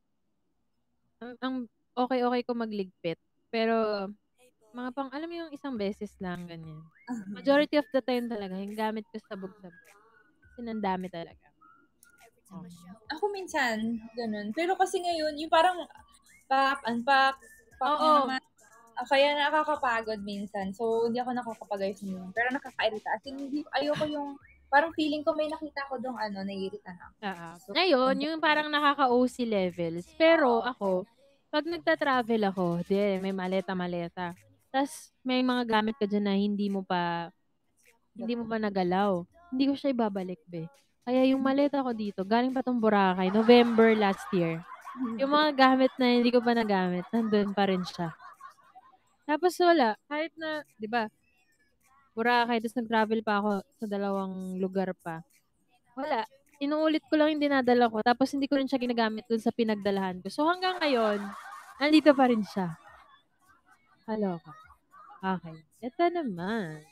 Speaker 1: ang okay ko magligpit. Pero, alam mo yung isang beses lang, ganyan. Majority of the time talaga, yung gamit ko sabog-sabog. Kasi nandami talaga.
Speaker 3: Ako minsan, ganun. Pero kasi ngayon, yung parang unpack, naman. Kaya nakakapagod minsan. So, hindi ako nakakapag-ayos ngayon. Pero nakakairita. As in, ayoko yung, parang feeling ko may nakita ko doon, naiirita na.
Speaker 1: Ngayon, yung parang nakaka-OC levels. Pero ako, Pag nagta-travel ako, may maleta-maleta. Tas may mga gamit ka diyan na hindi mo pa nagalaw. Hindi ko siya ibabalik, be. Kaya yung maleta ko dito, galing pa 'tong Boracay, November last year. Yung mga gamit na hindi ko pa nagamit, nandun pa rin siya. Tapos wala, kahit na, 'di ba, Boracay, tapos nag-travel pa ako sa 2 lugar pa. Wala. Inuulit ko lang yung dinadala ko, tapos hindi ko rin siya ginagamit dun sa pinagdalahan ko. So hanggang ngayon, nandito pa rin siya. Kaloka. Okay. Ito naman.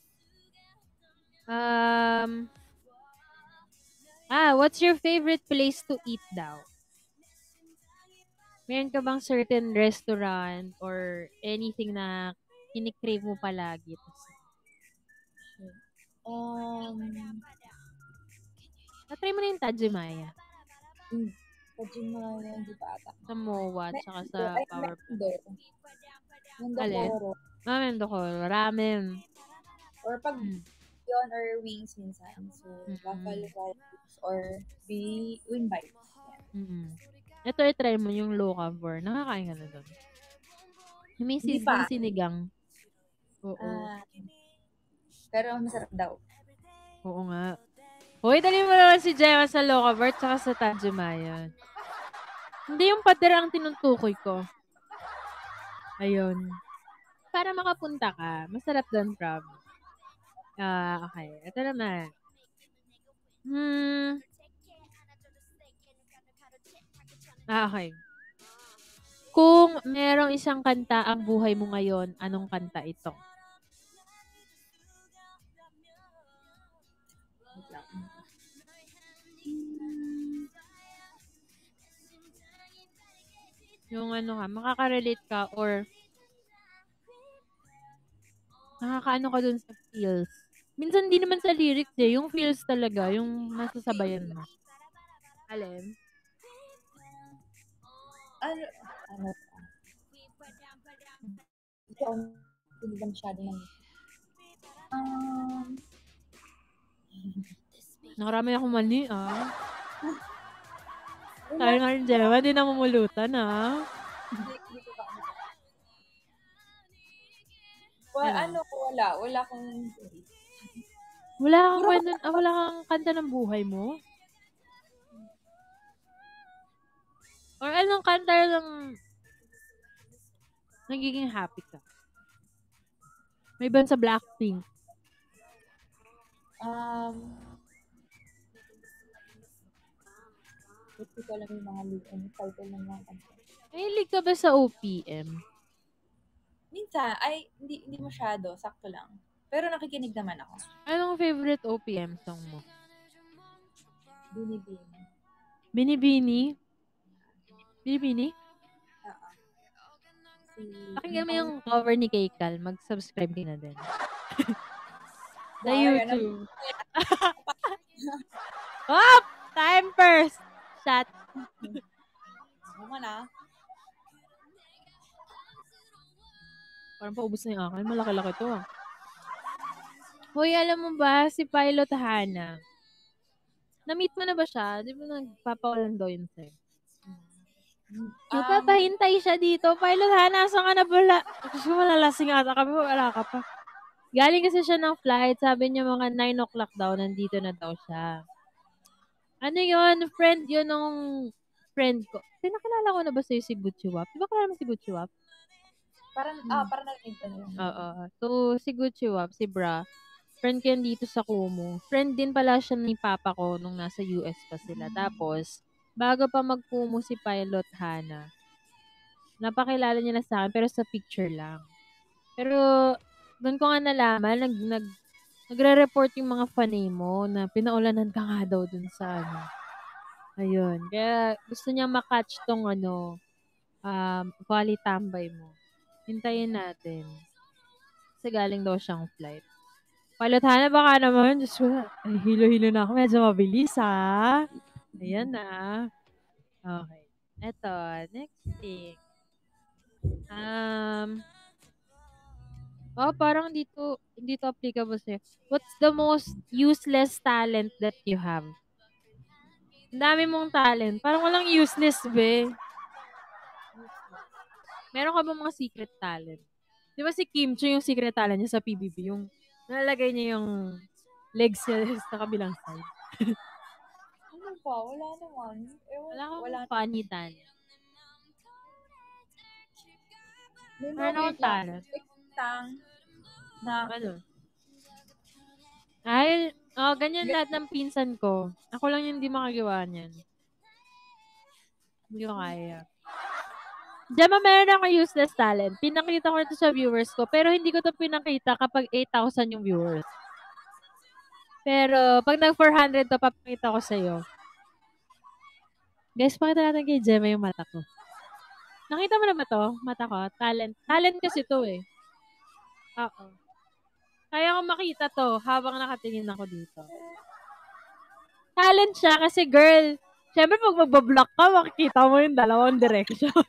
Speaker 1: What's your favorite place to eat daw? Meron ka bang certain restaurant or anything na kinikrave mo palagi? Na-try mo na yung Tajimaya?
Speaker 3: Tajimaya, hindi pa ata.
Speaker 1: Sa MOA, tsaka sa Power
Speaker 3: Mendocoro.
Speaker 1: Mendocoro. Ramen.
Speaker 3: Or pag yun, or wings minsan. So, buffalo bites or wing bites.
Speaker 1: Ito, i-try mo yung low carb. Nakakain ka na doon. May sinigang. Oo.
Speaker 3: Pero masarap daw.
Speaker 1: Oo nga. Hoy, dali mo naman si Gemma sa low carb tsaka sa Tajimaya. Hindi yung pader ang tinutukoy ko. Ayun. Para makapunta ka. Masarap doon, prob. Okay. Ito naman. Okay. Kung merong isang kanta ang buhay mo ngayon, anong kanta ito? Yung makaka-relate ka or nakakaano ka dun sa feels. Minsan hindi naman sa lyrics yung feels talaga, yung masasabayan mo. Alin?
Speaker 3: Ito, hindi ba masyado ng
Speaker 1: nakarami akong mali, Tayo nga rin, Gemma, di namumulutan,
Speaker 3: Wala akong
Speaker 1: wala kang kanta ng buhay mo? Or anong kanta ng nagiging happy ka? May iba sa Blackpink.
Speaker 3: Hindi ko alam yung mga title ng mga kanta.
Speaker 1: Mahilig ka ba sa OPM?
Speaker 3: Minsan, hindi masyado, sakto lang. Pero nakikinig naman ako.
Speaker 1: Anong favorite OPM song mo?
Speaker 3: Binibini.
Speaker 1: Binibini? Binibini?
Speaker 3: Oo.
Speaker 1: Pakinggan mo yung cover ni Keikal. Mag-subscribe ka na din. The YouTube. Hop! Time first! Shot.
Speaker 3: Ano na?
Speaker 1: Parang paubos na yung akin. Malaki-laki to. Hoy, alam mo ba si Pilot Hana? Na-meet mo na ba siya? Di ba nagpapawalan daw yun sa'yo? Nagpapahintay siya dito. Pilot Hana, saan ka na pala? Kasi malalasing ata kami. Wala ka pa. Galing kasi siya ng flight. Sabi niya mga 9 o'clock daw. Nandito na daw siya. Ano yun? Friend yun nung friend ko. Nakilala ko na ba sa'yo si Gucci-Wap? Di ba kilala mo si Gucci-Wap?
Speaker 3: Parang narinig ko na yun.
Speaker 1: Oo. So, si Gucci-Wap, si Bra, friend ko yan dito sa Kumu. Friend din pala siya ni Papa ko nung nasa US pa sila. Tapos, bago pa mag-Kumu si Pilot Hana, napakilala niya na sa akin, pero sa picture lang. Pero, doon ko nga nalaman, nagre-report yung mga fanay mo na pinaulanan ka nga daw dun sa Ayun. Kaya, gusto niya makatch tong volley tambay mo. Hintayin natin. Kasi galing daw siyang flight. Pilot Hana, baka naman. Diyos ko, ay, hilo-hilo na ako. Medyo mabilis, Ayan na. Okay. Eto, next thing. Parang dito applicable sa'yo. What's the most useless talent that you have? Ang dami mong talent. Parang walang useless, be. Meron ka ba mga secret talent? Di ba si Kim Chiu yung secret talent niya sa PBB? Yung nalalagay niya yung legs niya sa kabilang side.
Speaker 3: Ano pa? Wala naman.
Speaker 1: Wala kang
Speaker 3: Wala.
Speaker 1: funny talent.
Speaker 3: May
Speaker 1: Meron
Speaker 3: mga
Speaker 1: akong
Speaker 3: weird lang.
Speaker 1: talent.
Speaker 3: Tang na
Speaker 1: Ano? Ay, ganyan lahat ng pinsan ko. Ako lang yung hindi makagawa niyan. Hindi ko kaya. Diyan meron ako useless talent. Pinakita ko ito sa viewers ko, pero hindi ko ito pinakita kapag 8,000 yung viewers. Pero, pag nag-400 to, papakita ko sa'yo. Guys, pakita natin kay Gemma yung mata ko. Nakita mo na ba to? Mata ko? Talent. Talent kasi to eh. Oo. Kaya ko makita to habang nakatingin ako dito. Talent siya kasi girl, syempre pag magbablock ka, makikita mo yung dalawang direction.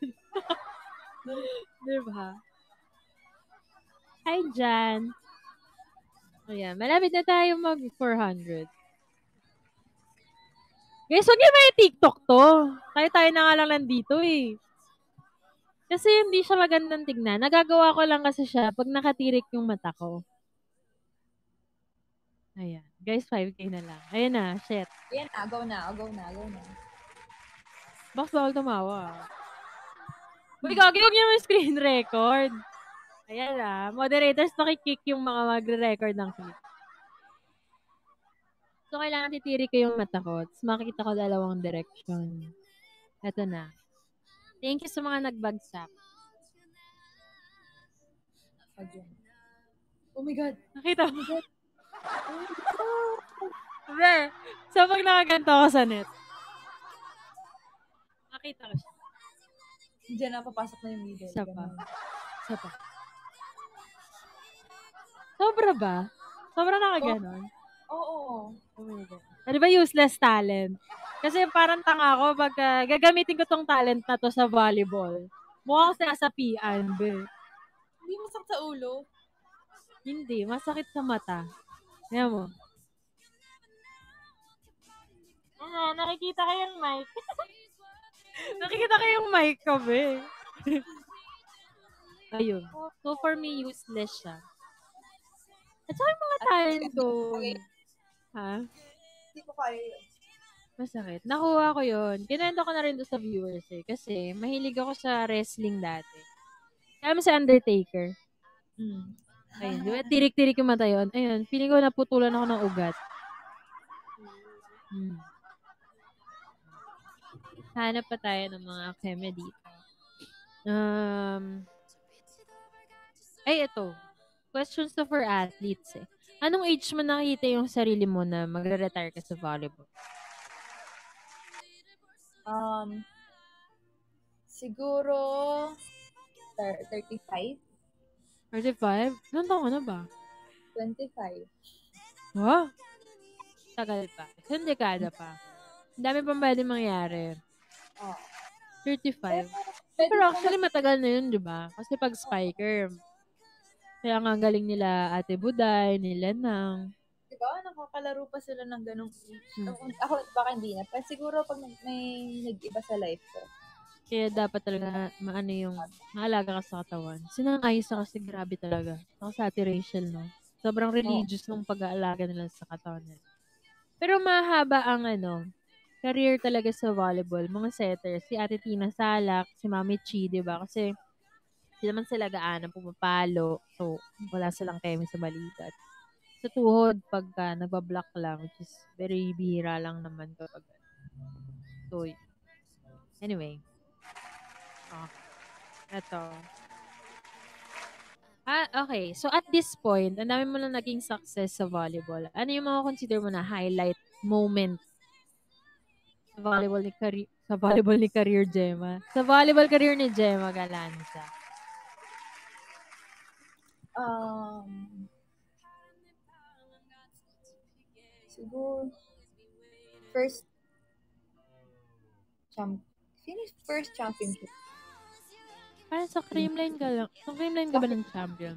Speaker 1: Diba? Hi, Jan. Ayan, malapit na tayo mag 400. Guys, huwag niyo may TikTok to. Tayo na nga lang nandito eh. Kasi hindi siya magandang tignan. Nagagawa ko lang kasi siya pag nakatirik yung mata ko. Ayan. Guys, 5K na lang. Ayan na, shit.
Speaker 3: Ayan na, go na.
Speaker 1: Box bawal tumawa. Uy, gagi, huwag niyo may screen record. Ayan na. Moderators, nakikick yung mga magre-record ng clip. So, kailangan titirik ko yung mata ko. Tapos makikita ko dalawang direction. Ito na. Thank you sa mga nagbagsak.
Speaker 3: Again. Oh my God.
Speaker 1: Nakita mo? Be, so pag nakaganto ako sa net, makita ko siya.
Speaker 3: Diyan na, papasok na yung middle.
Speaker 1: Isa pa.
Speaker 3: Ganun.
Speaker 1: Isa pa. Sobra ba? Sobra nakaganon?
Speaker 3: Oo.
Speaker 1: Oh my God. Ano ba useless talent? Kasi parang tanga ako pag gagamitin ko tong talent na to sa volleyball. Mukha ko sinasapian, be.
Speaker 3: Hindi masakit sa ulo.
Speaker 1: Hindi, masakit sa mata. Ayan mo. Ano, nakikita ko yung mic. Nakikita ko yung mic ko, be. Ayun. So, for me, useless siya. At saka yung mga talent ko.
Speaker 3: Okay.
Speaker 1: Ha?
Speaker 3: Hindi ko kaya yun.
Speaker 1: Masakit. Nakuha ko yun. Kinento ko na rin doon sa viewers eh. Kasi mahilig ako sa wrestling dati. Kaya mo si Undertaker. Ayun. Di ba? Tirik-tirik yung mata yun. Ayun. Feeling ko naputulan ako ng ugat. Hanap pa tayo ng mga keme dito. Ay, ito. Questions to for athletes eh. Anong age mo nakita yung sarili mo na magre-retire ka sa volleyball?
Speaker 3: Siguro 35?
Speaker 1: 35? Ilan taon ka na ba?
Speaker 3: 25.
Speaker 1: Wow! Tagal pa. Isang dekada pa. Ang dami pang pwede mangyari.
Speaker 3: Oh.
Speaker 1: 35. Pero actually, matagal na yun, di ba? Kasi pag spiker, kaya nga ang galing nila Ate Buday, nila Nang.
Speaker 3: Diba? Nakakalaro pa sila ng ganong age. Ako, baka hindi na. Pero siguro pag may nag-iba sa life ko.
Speaker 1: Kaya dapat talaga maano yung maalaga ka sa katawan. Sinang Aisa kasi grabe talaga. Ako sa Ate Rachel, no? Sobrang religious nung pag-aalaga nila sa katawan nila. Pero mahaba ang career talaga sa volleyball. Mga setters, si Ate Tina Salak, si Mami Chi, di ba? Kasi hindi naman sila gaano pumapalo. So, wala silang kemi sa balikat. Sa tuhod, pagka nagbablock lang, which is very bihira lang naman kapag. So, anyway. Eto. Okay. So, at this point, ang dami mo na naging success sa volleyball. Ano yung mga consider mo na highlight moment sa volleyball ni Career Gemma? Sa volleyball career ni Gemma Galanza.
Speaker 3: Siguro first championship.
Speaker 1: Parang sa Creamline ka lang. Sa Creamline ka ba ng champion?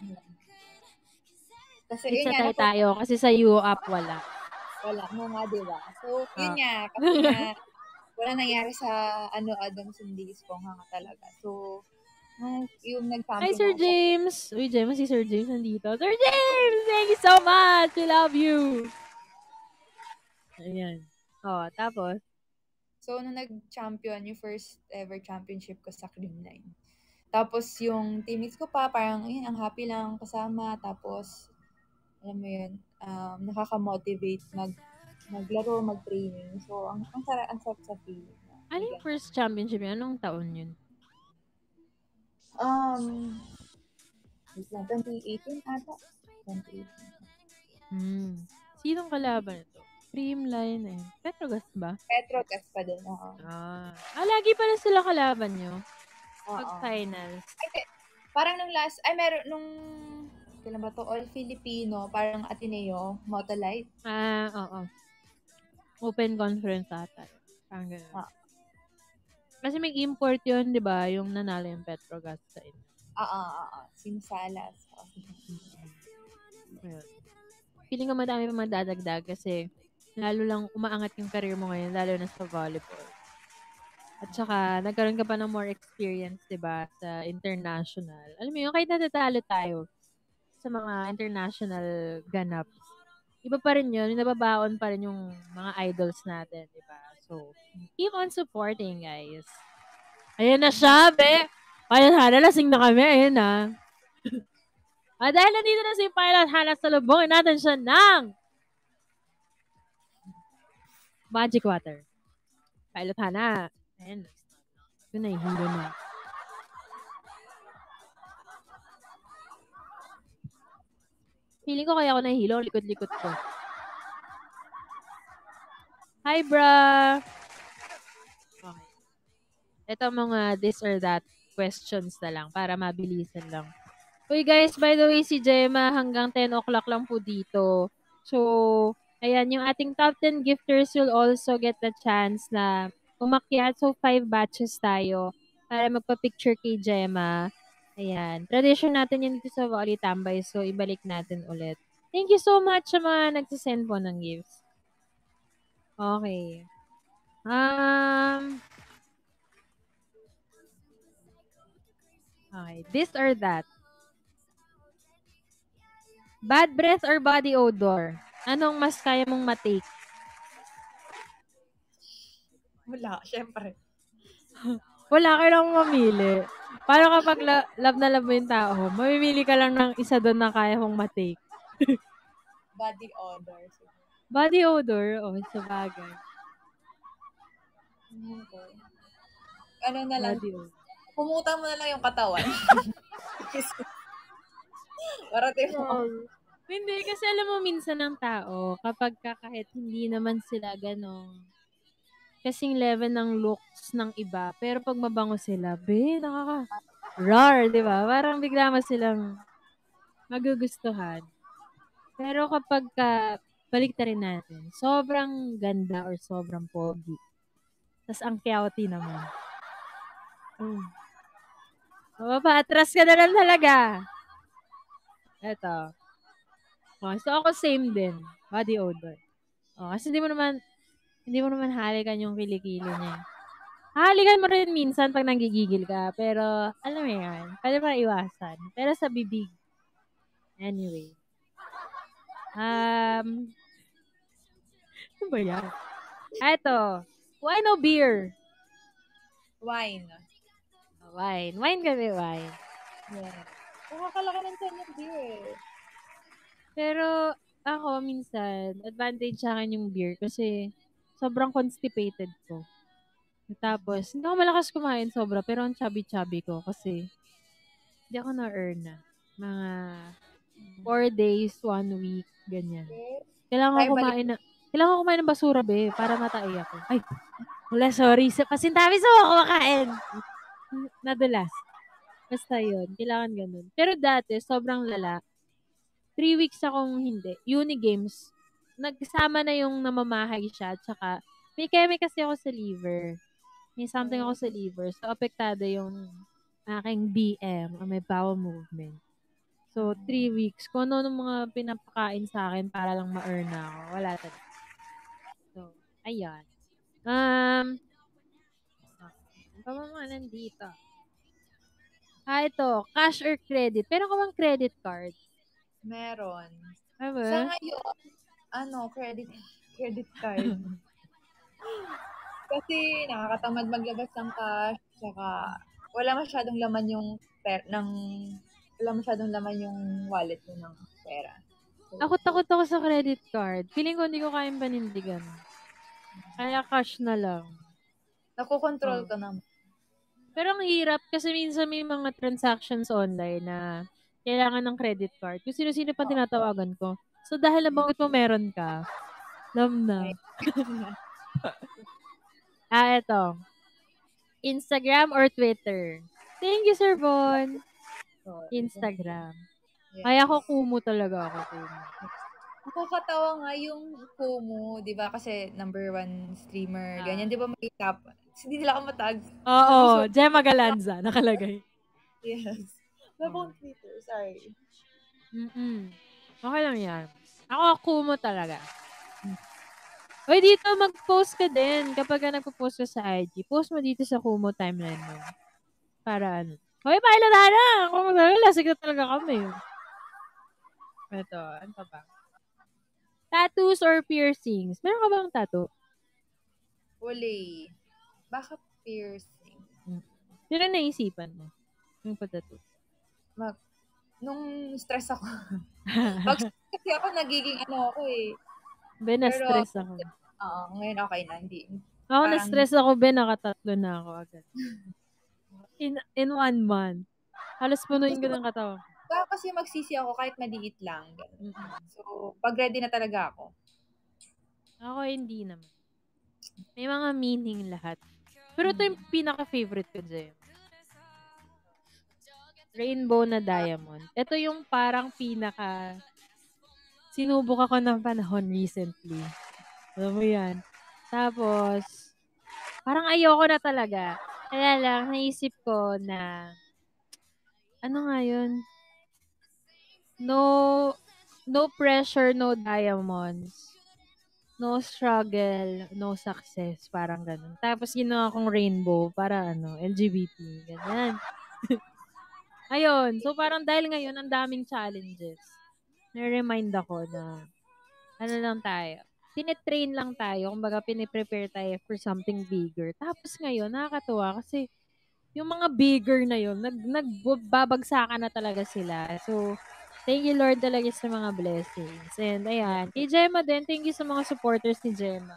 Speaker 3: Kasi
Speaker 1: It's
Speaker 3: yun
Speaker 1: na
Speaker 3: nga,
Speaker 1: tayo kasi sa UAP wala.
Speaker 3: wala mo nga, diba? So, yun nga, kasi nga, wala nangyari sa Adams and Diggs Ponghang talaga. So, Yung
Speaker 1: Hi,
Speaker 3: nag-champion
Speaker 1: Sir
Speaker 3: ako.
Speaker 1: James! Uy, Gemma, si Sir James nandito. Sir James! Thank you so much! We love you! Ayan. Tapos?
Speaker 3: So, nung nag-champion, yung first ever championship ko sa Creamline. Tapos, yung teammates ko pa, parang, ayun, ang happy lang kasama. Tapos, alam mo yun, nakaka-motivate maglaro, mag-training. So, ang sarap sa feeling.
Speaker 1: Ano yung first championship yun? Anong taon yun?
Speaker 3: Wait lang, 2018 ata. 2018.
Speaker 1: Sinong kalaban ito? Creamline eh. Petrogas ba?
Speaker 3: Petrogas pa din, oo.
Speaker 1: Lagi pala sila kalaban nyo? Pag
Speaker 3: Oo.
Speaker 1: finals.
Speaker 3: Parang nung kailan ba to? All Filipino, parang Ateneo, Motolite.
Speaker 1: Oo. Open conference ata. Parang gano'n. Kasi may import yun, di ba? Yung nanalo yung Petrogas sa inyo.
Speaker 3: Sinsalas.
Speaker 1: Ayun. Feeling ko madami pa madadagdag kasi lalo lang umaangat yung career mo ngayon, lalo na sa volleyball. At saka, nagkaroon ka pa ng more experience, di ba, sa international. Alam mo yun, kahit natatalo tayo sa mga international ganaps, iba pa rin yun, nababaon pa rin yung mga idols natin, di ba? So, keep on supporting, guys. Ayan na siya, be! Pilot Hana, lasing na kami, ayan na. Dahil nandito na si Pilot Hana, salubungin natin siya ng Magic Water. Pilot Hana. Ayan. Yun na, hilo na. Feeling ko kaya ako nahihilo, likod-likod ko. Hi, bra! Okay. Ito mga this or that questions na lang para mabilisan lang. Uy guys, by the way, si Gemma hanggang 10 o'clock lang po dito. So, ayan, yung ating top 10 gifters will also get the chance na umakyat. So, 5 batches tayo para magpa-picture kay Gemma. Ayan. Tradition natin yun dito sa Volley Tambay. So, ibalik natin ulit. Thank you so much sa mga nagsisend po ng gifts. Okay. Okay. This or that? Bad breath or body odor? Anong mas kaya mong matake?
Speaker 3: Wala, syempre.
Speaker 1: Wala, kailangan mamili. Paano kapag love na love mo yung tao, mamimili ka lang ng isa doon na kaya mong matake?
Speaker 3: Body odor.
Speaker 1: Body odor? Sa bagay.
Speaker 3: Ano na lang,
Speaker 1: Body odor.
Speaker 3: pumuta mo na lang yung katawan. Parating mo.
Speaker 1: Hindi, kasi alam mo minsan ng tao, kapag kahit hindi naman sila ganong kasing level ng looks ng iba, pero pag mabango sila, nakaka-rar, di ba? Parang bigla mo silang magugustuhan. Pero kapag balik na rin natin, sobrang ganda or sobrang pogi. Tapos ang kyauti naman. Atras ka na lang talaga. Eto. So ako same din. Body odor. Kasi hindi mo naman halikan yung kilikili niya. Halikan mo rin minsan pag nanggigigil ka. Pero, alam mo yan, pwede pa iwasan. Pero sa bibig. Anyway. Ano ba yan? Eto. Wine o beer?
Speaker 3: Wine.
Speaker 1: Wine. Wine kami, wine.
Speaker 3: Yeah. Nakakalaki ng tiyan yung beer.
Speaker 1: Pero, ako minsan, advantage sa akin yung beer kasi sobrang constipated ko. Tapos, hindi ako malakas kumain sobra, pero ang chubby-chubby ko kasi hindi ako na-earn na. Mga 4 days, 1 week, ganyan. Kailangan ko kumain ng basura, be, para matai ako. Ay, wala, sorry. Pasintabi sa ako kumakain. Nadulas. Basta yun. Kailangan ganun. Pero dati, sobrang lala. 3 weeks akong hindi. Uni games. Nagsama na yung namamahay siya. Tsaka, may kasi ako sa liver. May something ako sa liver. So, apektado yung aking BM, o may bowel movement. So, 3 weeks. Kung ano mga pinapakain sa akin para lang ma-earn na ako. Wala talaga. So, ayan. Ano pa ba mga nandito? Ito, cash or credit. Pero ka bang credit card?
Speaker 3: Meron. Sa
Speaker 1: Aba?
Speaker 3: ngayon, credit card. Kasi nakakatamad maglabas ng cash, tsaka wala masyadong laman yung wala masyadong laman yung wallet mo ng pera. So,
Speaker 1: Ako takot ako sa credit card. Feeling ko hindi ko kayang panindigan. Kaya cash na lang.
Speaker 3: nakokontrol
Speaker 1: Oh.
Speaker 3: ka naman.
Speaker 1: Pero ang hirap kasi minsan may mga transactions online na kailangan ng credit card. Kung sino-sino pa tinatawagan ko. So dahil nabanggit mo meron ka, alam na.
Speaker 3: Ay.
Speaker 1: Ito. Instagram or Twitter? Thank you, Sir Von.
Speaker 3: So,
Speaker 1: Instagram.
Speaker 3: yes.
Speaker 1: Kaya ako kumu talaga ako. Kumu.
Speaker 3: Nakakatawa nga yung Kumu, di ba? Kasi number 1 streamer, ganyan. Di ba may top? Hindi nila ako matag.
Speaker 1: Oo, Gemma Galanza, nakalagay.
Speaker 3: Yes. Labong Twitter, sorry.
Speaker 1: Okay lang yan. Ako kumu talaga. Uy, dito mag-post ka din. Kapag ka nagpo-post ka sa IG, post mo dito sa Kumu timeline mo. Para ano. Hoy, pailala na! Kung lasig na talaga kami. Ito, ano pa ba? Tattoos or piercings? Meron ka bang tattoo?
Speaker 3: Wala. Bakit piercing?
Speaker 1: Sino naisipan mo? Yung pagtattoo?
Speaker 3: Nung stress ako. Pag kasi ako, nagiging ano ako eh.
Speaker 1: Na-stress ako.
Speaker 3: Oo, ngayon okay na. Hindi.
Speaker 1: Ako
Speaker 3: Parang-
Speaker 1: na-stress ako, nakatatlo na ako agad. In 1 month. Halos punuin ko ng katawan.
Speaker 3: Kasi magsisi ako kahit maliit lang. So, pag ready na talaga ako.
Speaker 1: Ako hindi naman. May mga meaning lahat. Pero ito yung pinaka-favorite ko dyan. Rainbow na diamond. Ito yung parang sinubok ako ng panahon recently. Alam mo yan. Tapos, parang ayoko na talaga. Kaya lang, naisip ko na, ano nga yun? No pressure, no diamonds. No struggle, no success. Parang ganun. Tapos, ginawa kong rainbow para LGBT. Ganyan. Ayun. So, parang dahil ngayon, ang daming challenges. Na-remind ako na, ano lang tayo, tinitrain lang tayo. Kumbaga, piniprepare tayo for something bigger. Tapos ngayon, nakakatuwa kasi yung mga bigger na yun, nagbabagsakan na talaga sila. So, thank you Lord talaga sa mga blessings. And ayan, kay Gemma din, thank you sa mga supporters ni Gemma.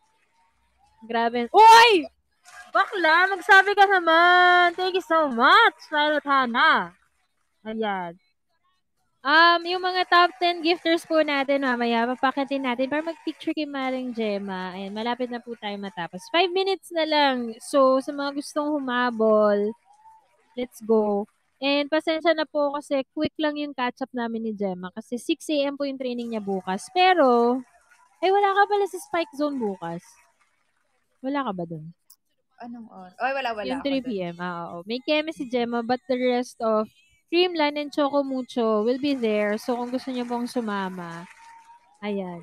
Speaker 1: Grabe. Uy! Bakla, magsabi ka naman. Thank you so much, Charlotte Hannah. Ayan. Yung mga top 10 gifters po natin, mamaya, papakitin natin para mag-picture kay Maring Gemma. Ayan, malapit na po tayo matapos. 5 minutes na lang. So, sa mga gustong humabol, let's go. And pasensya na po kasi quick lang yung catch-up namin ni Gemma kasi 6 a.m. po yung training niya bukas. Pero, wala ka pala sa Spike Zone bukas. Wala ka ba dun?
Speaker 3: Anong oras? Ay, wala.
Speaker 1: Yung
Speaker 3: ako
Speaker 1: 3
Speaker 3: dun.
Speaker 1: p.m. Oo. May keme si Gemma but the rest of Creamline and Choco Mucho will be there. So, kung gusto niyo pong sumama, ayan.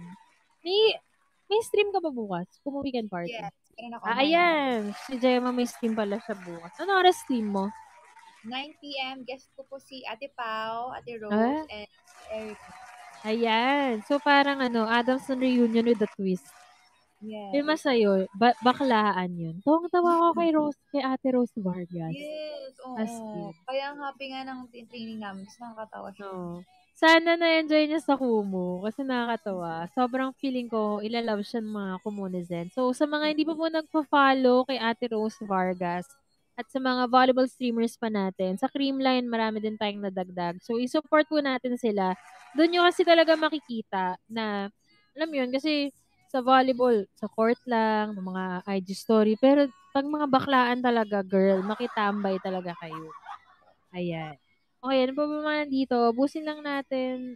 Speaker 1: May stream ka ba bukas? Kung weekend party?
Speaker 3: Yes. Meron ako.
Speaker 1: Ayan. Si Gemma may stream pala siya bukas. Ano oras stream mo?
Speaker 3: 9 p.m. Guest ko po si Ate Pau, Ate Rose, and Eric.
Speaker 1: Ayan. So, parang Adamson reunion with the twist.
Speaker 3: Yes.
Speaker 1: Yung sa'yo, baklaan yun. Tawang-tawa ko kay Ate Rose Vargas.
Speaker 3: Yes, oo.
Speaker 1: As in.
Speaker 3: Kaya ang happy nga ng training namin. Tapos nakakatawa siya.
Speaker 1: Oo. Sana na-enjoy niya sa Kumu kasi nakakatawa. Sobrang feeling ko ilalove siya ng mga Kumunizen. So, sa mga hindi pa po nagpa-follow kay Ate Rose Vargas at sa mga volleyball streamers pa natin, sa Creamline marami din tayong nadagdag. So, i-support po natin sila. Doon nyo kasi talaga makikita na, alam mo yun, kasi sa volleyball, sa court lang, ng mga IG story. Pero, pag mga baklaan talaga, girl, makitambay talaga kayo. Ayan. Okay, ano pa ba mga dito? Busin lang natin.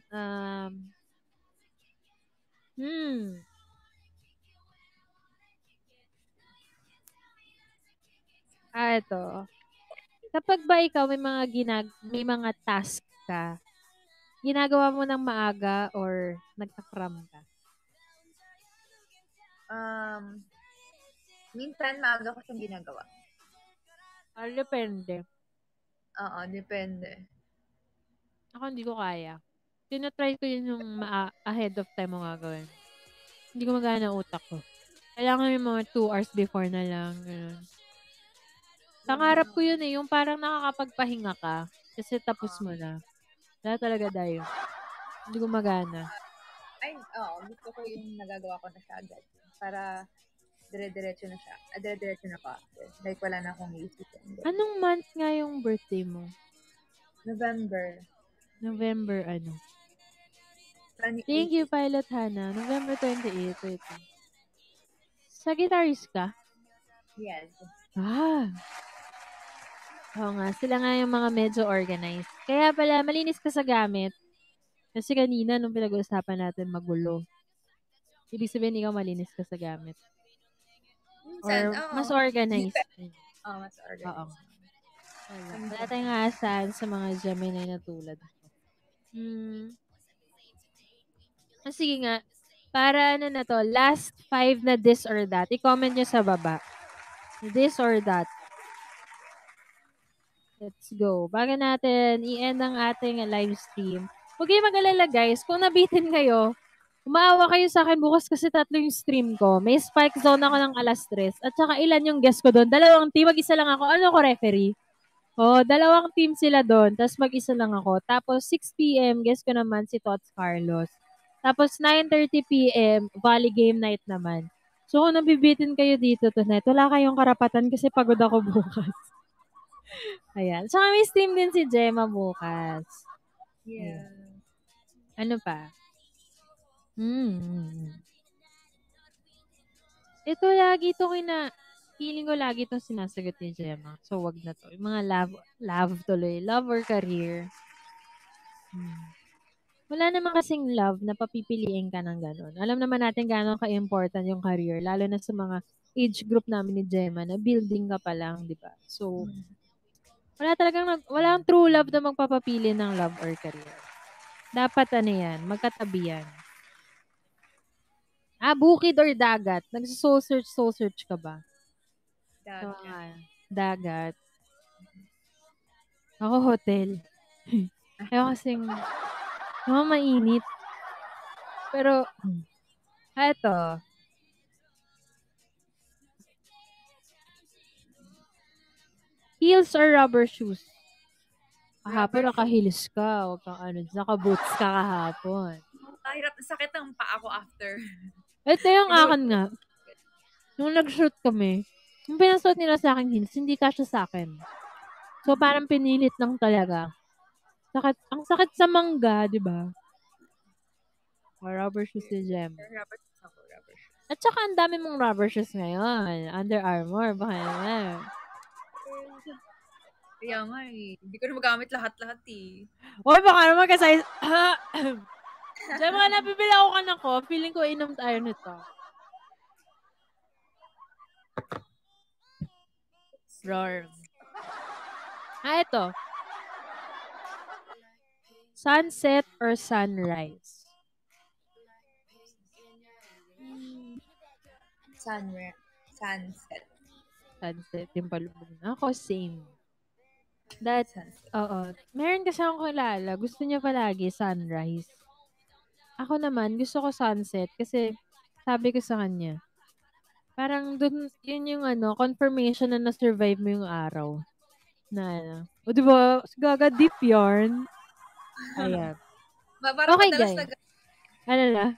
Speaker 1: Hmm. Ito. Kapag ba ikaw may mga task ka, ginagawa mo ng maaga or nagtakram ka?
Speaker 3: Minsan maaga ko siyang ginagawa.
Speaker 1: Depende.
Speaker 3: Oo, depende.
Speaker 1: Ako hindi ko kaya. Tinatry ko yun yung ahead of time mo gagawin. Hindi ko magana ang utak ko. Kailangan yung mga 2 hours before na lang. Ganun. Pangarap ko yun yung parang nakakapagpahinga ka. Kasi tapos mo na. Wala talaga dayo. Hindi ko magana.
Speaker 3: Ay, oo, gusto ko yung nagagawa ko na siya agad. Para dire-diretso na siya. Dire-diretso na pa. Like, wala na akong iisipin.
Speaker 1: Anong month nga yung birthday mo?
Speaker 3: November.
Speaker 1: November ano?
Speaker 3: 28.
Speaker 1: Thank you, Pilot Hannah. November 28. Wait. Sagittarius ka?
Speaker 3: Yes.
Speaker 1: Ah. Oo nga, sila nga yung mga medyo organized. Kaya pala, malinis ka sa gamit. Kasi kanina, nung pinag-uusapan natin, magulo. Ibig sabihin, ikaw malinis ka sa gamit.
Speaker 3: Minsan,
Speaker 1: Or mas organized.
Speaker 3: mas
Speaker 1: Oo.
Speaker 3: organized.
Speaker 1: Wala tayong aasahan sa mga Gemini na tulad ko. Sige nga, para ano na to, last 5 na this or that, i-comment nyo sa baba. This or that. Let's go. Bago natin i-end ang ating live stream. Huwag kayong mag-alala guys. Kung nabitin kayo, umaawa kayo sa akin bukas kasi 3 yung stream ko. May spike zone ako ng 3:00. At saka ilan yung guest ko doon? 2 team, mag-isa lang ako. Ano ko referee? 2 team sila doon. Tapos mag-isa lang ako. Tapos 6 p.m. guest ko naman si Tots Carlos. Tapos 9:30 p.m. volley game night naman. So kung nabibitin kayo dito tonight, wala kayong karapatan kasi pagod ako bukas. Ayan. Tsaka may stream din si Gemma bukas.
Speaker 3: Yeah.
Speaker 1: Ano pa? Ito lagi ito feeling ko lagi itong sinasagot ni Gemma. So, wag na to. Yung mga love tuloy. Love or career. Wala naman kasing love na papipiliin ka ng gano'n. Alam naman natin gano'n ka-important yung career. Lalo na sa mga age group namin ni Gemma na building ka pa lang, di ba? So, walang true love na magpapapili ng love or career. Dapat magkatabi yan. Bukid or dagat? Nagso-soul search ka ba? Dagat. Ako hotel. Ayaw kasing mainit. Pero, eto. Heels or rubber shoes? Kahapon naka-heels ka. Huwag kang naka-boots ka kahapon.
Speaker 3: Hirap, sakit ang paa ko after.
Speaker 1: Ito yung akin nga. Nung nag-shoot kami, yung pinasuot nila sa akin heels, hindi kasya sa akin. So, parang pinilit lang talaga. Ang sakit sa mangga, di ba? Rubber shoes si Gem.
Speaker 3: Rubber shoes.
Speaker 1: At saka ang dami mong rubber shoes ngayon. Under Armour, baka naman.
Speaker 3: Kaya nga hindi ko na magamit lahat-lahat
Speaker 1: Baka naman kasi Diyan mga nabibili ako ko. Feeling ko inom tayo nito. Roar. Ito. Sunset or sunrise?
Speaker 3: Sunset.
Speaker 1: Sunset. Yung palubog na. Ako, same. Meron kasi akong kilala. Gusto niya palagi sunrise. Ako naman, gusto ko sunset kasi sabi ko sa kanya, parang dun, yun yung confirmation na na-survive mo yung araw. O diba, gaga deep yarn. Ayan. Okay, guys. Ano na?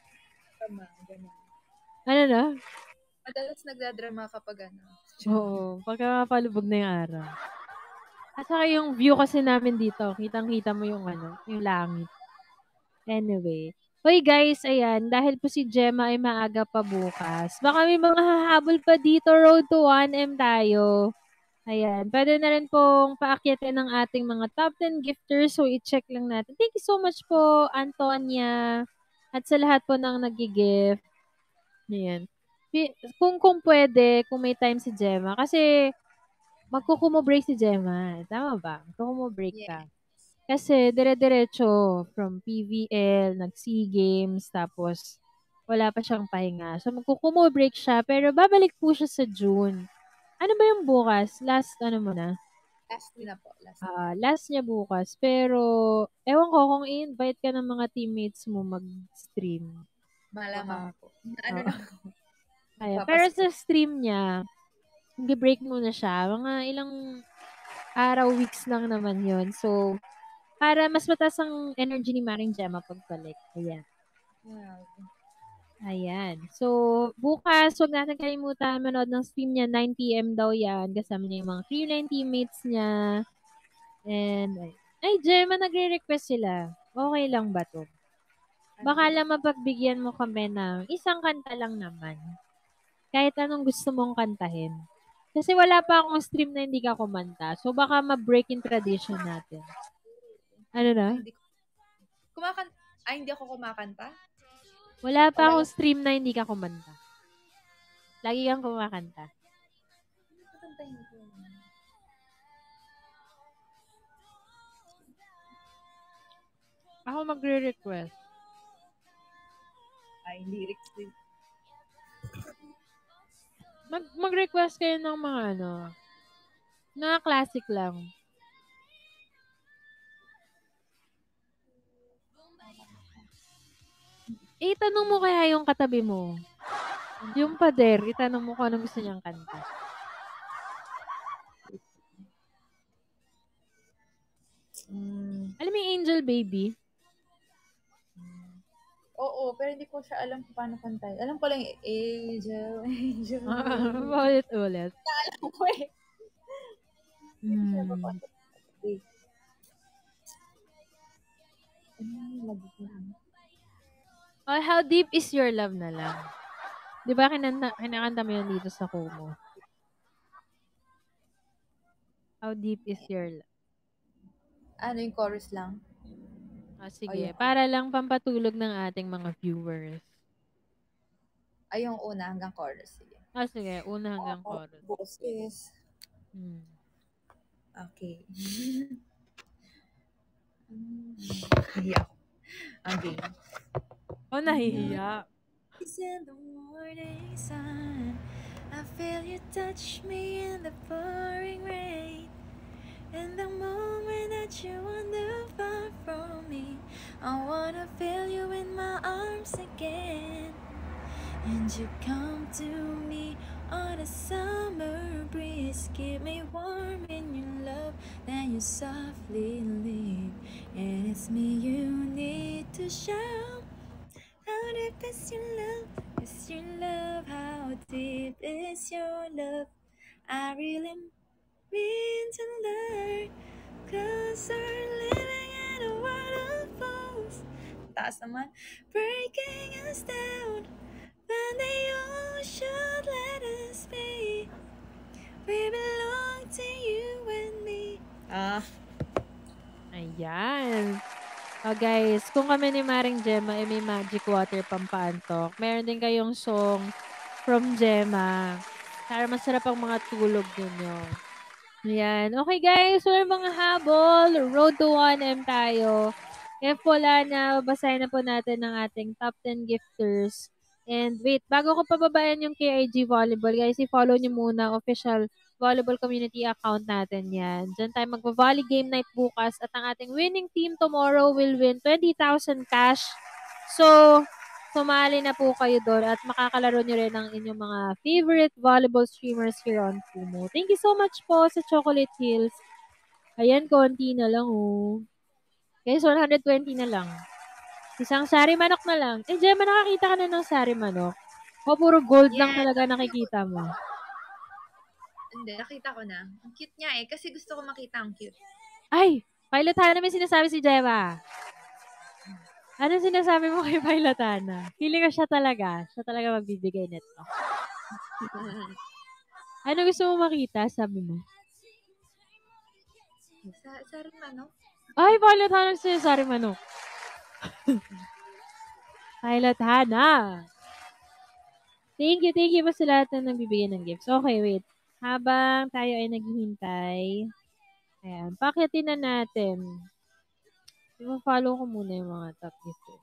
Speaker 1: Ano na?
Speaker 3: Madalas nagdadrama kapag
Speaker 1: Oo, pagka palubog na yung araw. At saka yung view kasi namin dito, kitang-kita mo yung yung langit. Anyway. Hoy guys, ayan, dahil po si Gemma ay maaga pa bukas, baka may mga hahabol pa dito, road to 1M tayo. Ayan, pwede na rin pong paakyatin ng ating mga top 10 gifters, so i-check lang natin. Thank you so much po, Antonia, at sa lahat po ng nag-gift. Ayan. Kung pwede, kung may time si Gemma, kasi magkukumo break si Gemma. Tama ba? Magkukumo break ka. Kasi dire-diretso from PVL, nag-SEA Games, tapos wala pa siyang pahinga. So magkukumo break siya, pero babalik po siya sa June. Ano ba yung bukas? Last mo na?
Speaker 3: Last na po. Last.
Speaker 1: Last niya bukas. Pero, ewan ko kung i-invite ka ng mga teammates mo mag-stream.
Speaker 3: Malamang po. Ano
Speaker 1: Oo.
Speaker 3: na?
Speaker 1: Kaya, pero sa stream niya, break muna siya. Mga ilang araw, weeks lang naman yon. So, para mas mataas ang energy ni Maring Gemma pagbalik. Ayan. Ayan. So, bukas, huwag natin kalimutan manood ng stream niya. 9 p.m. daw yan. Kasama niya yung mga Crew9 teammates niya. And, ay, Gemma, nagre-request sila. Okay lang ba to? Baka lang mapagbigyan mo kami ng isang kanta lang naman. Kahit anong gusto mong kantahin. Kasi wala pa akong stream na hindi ka kumanta. So, baka ma-break in tradition natin. Ano na?
Speaker 3: Hindi ako kumakanta?
Speaker 1: Wala pa akong stream na hindi ka kumanta. Lagi kang kumakanta.
Speaker 3: Kakantahin ko.
Speaker 1: Ako magre-request.
Speaker 3: Ay, lyrics din.
Speaker 1: Mag-request kayo ng mga na classic lang. Itanong mo kaya yung katabi mo. Yung pader, itanong mo kung anong gusto niyang kanta. Alam mo yung Angel Baby?
Speaker 3: Oo, pero hindi ko siya alam kung paano kantay. Alam ko lang, Angel.
Speaker 1: Ulit.
Speaker 3: Alam ko eh.
Speaker 1: Oh, How Deep Is Your Love na lang. Di ba kinakanta mo yun dito sa Kumu? How Deep Is Your Love?
Speaker 3: Ano yung chorus lang?
Speaker 1: Sige. Para lang pampatulog ng ating mga viewers.
Speaker 3: Ay, yung una hanggang chorus. Sige.
Speaker 1: Sige. Una hanggang chorus.
Speaker 3: Boses. Okay. Nahiya ako. Okay.
Speaker 1: Nahihiya.
Speaker 3: It's in the morning sun. I feel you touch me in the pouring rain. And the moment that you wander far from me, I wanna feel you in my arms again. And you come to me on a summer breeze, keep me warm in your love, then you softly leave. And it's me you need to show. How deep is your love? Is your love? How deep is your love? I really mean to learn, 'cause we're living in a world of fools. Taas naman. Breaking us down when they all should let us be. We belong to you and me.
Speaker 1: Ayan. Guys, kung kami ni Maring Gemma may Magic Water pampaantok, meron din kayong song from Gemma para masarap ang mga tulog ninyo. Ayan. Okay guys, wala mga habol. Road to 1M tayo. If wala na, babasahin na po natin ang ating top 10 gifters. And wait, bago ko pababayan yung KIG Volleyball, guys, i-follow nyo muna official volleyball community account natin yan. Diyan tayo magva-volley game night bukas at ang ating winning team tomorrow will win 20,000 cash. So, sumali na po kayo doon at makakalaro nyo rin ang inyong mga favorite volleyball streamers here on Kumu. Thank you so much po sa Chocolate Hills. Ayan, konti na lang oh. Guys, 120 na lang. Isang sari manok na lang. Gemma, nakakita ka na ng sari manok? O puro gold lang talaga nakikita mo?
Speaker 3: Hindi, nakita ko na. Ang cute niya eh. Kasi gusto ko makita ang cute.
Speaker 1: Ay! Pilot Hana, may sinasabi si Gemma. Ano sinasabi mo kay Pilot Hana? Feeling ko siya talaga. Siya talaga magbibigay nito. Ano gusto mo makita? Sabi mo.
Speaker 3: Sari manok?
Speaker 1: Ay, Pilot Hana siya sari manok. Pilot Hana. Thank you po sa lahat na nagbibigay ng gifts. Okay, wait. Habang tayo ay naghihintay, ayan, pakitin na natin. I-follow ko muna yung mga top gifters.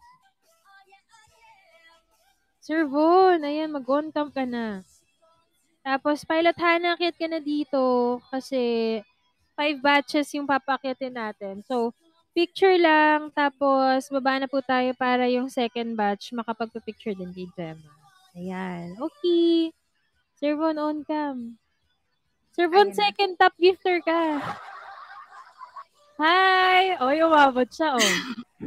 Speaker 1: Sir Von, ayan, mag-on cam ka na. Tapos, Pilot Hana, akit ka na dito kasi 5 batches yung papakyatin natin. So, picture lang, tapos baba na po tayo para yung second batch makapagpa-picture din kay Gemma. Ayan. Okay. Servon on cam. Servon,
Speaker 3: Ayun na.
Speaker 1: second top gifter ka. Hi! Oy, umabot siya, oh.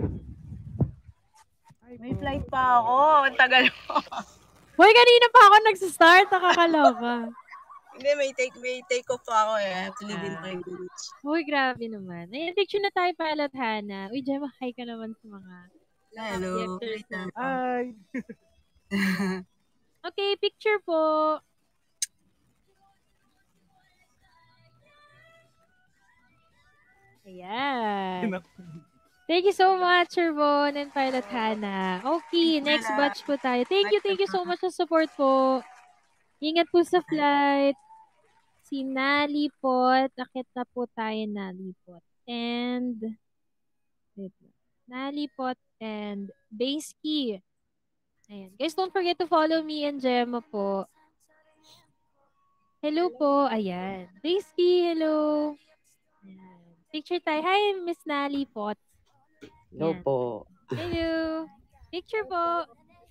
Speaker 4: May flight pa ako. Ang tagal mo.
Speaker 1: Hoy, kanina pa ako nagsistart. Nakakaloka.
Speaker 4: Hindi, may take off pa ako eh. I have to leave in 5 minutes.
Speaker 1: Hoy, grabe naman. Ayan, picture na tayo pilot, Hana. Uy, Gemma, hi ka naman sa mga
Speaker 4: Hello.
Speaker 1: gifters mo.
Speaker 2: Ay!
Speaker 1: Okay, picture po. Ayan. Thank you so much, Servon and Pilot Hannah. Okay, next batch po tayo. Thank you so much sa support po. Ingat po sa flight. Si Nalipot. Akit na po tayo, Nalipot. And, wait lang. Nalipot and Baseki. Ayan. Guys, don't forget to follow me and Gemma po. Hello po. Ayan. Baseki, hello. Ayan. Picture tayo. Hi, Miss Nalipot.
Speaker 5: Hello
Speaker 1: Ayan.
Speaker 5: po.
Speaker 1: Hello. Picture po.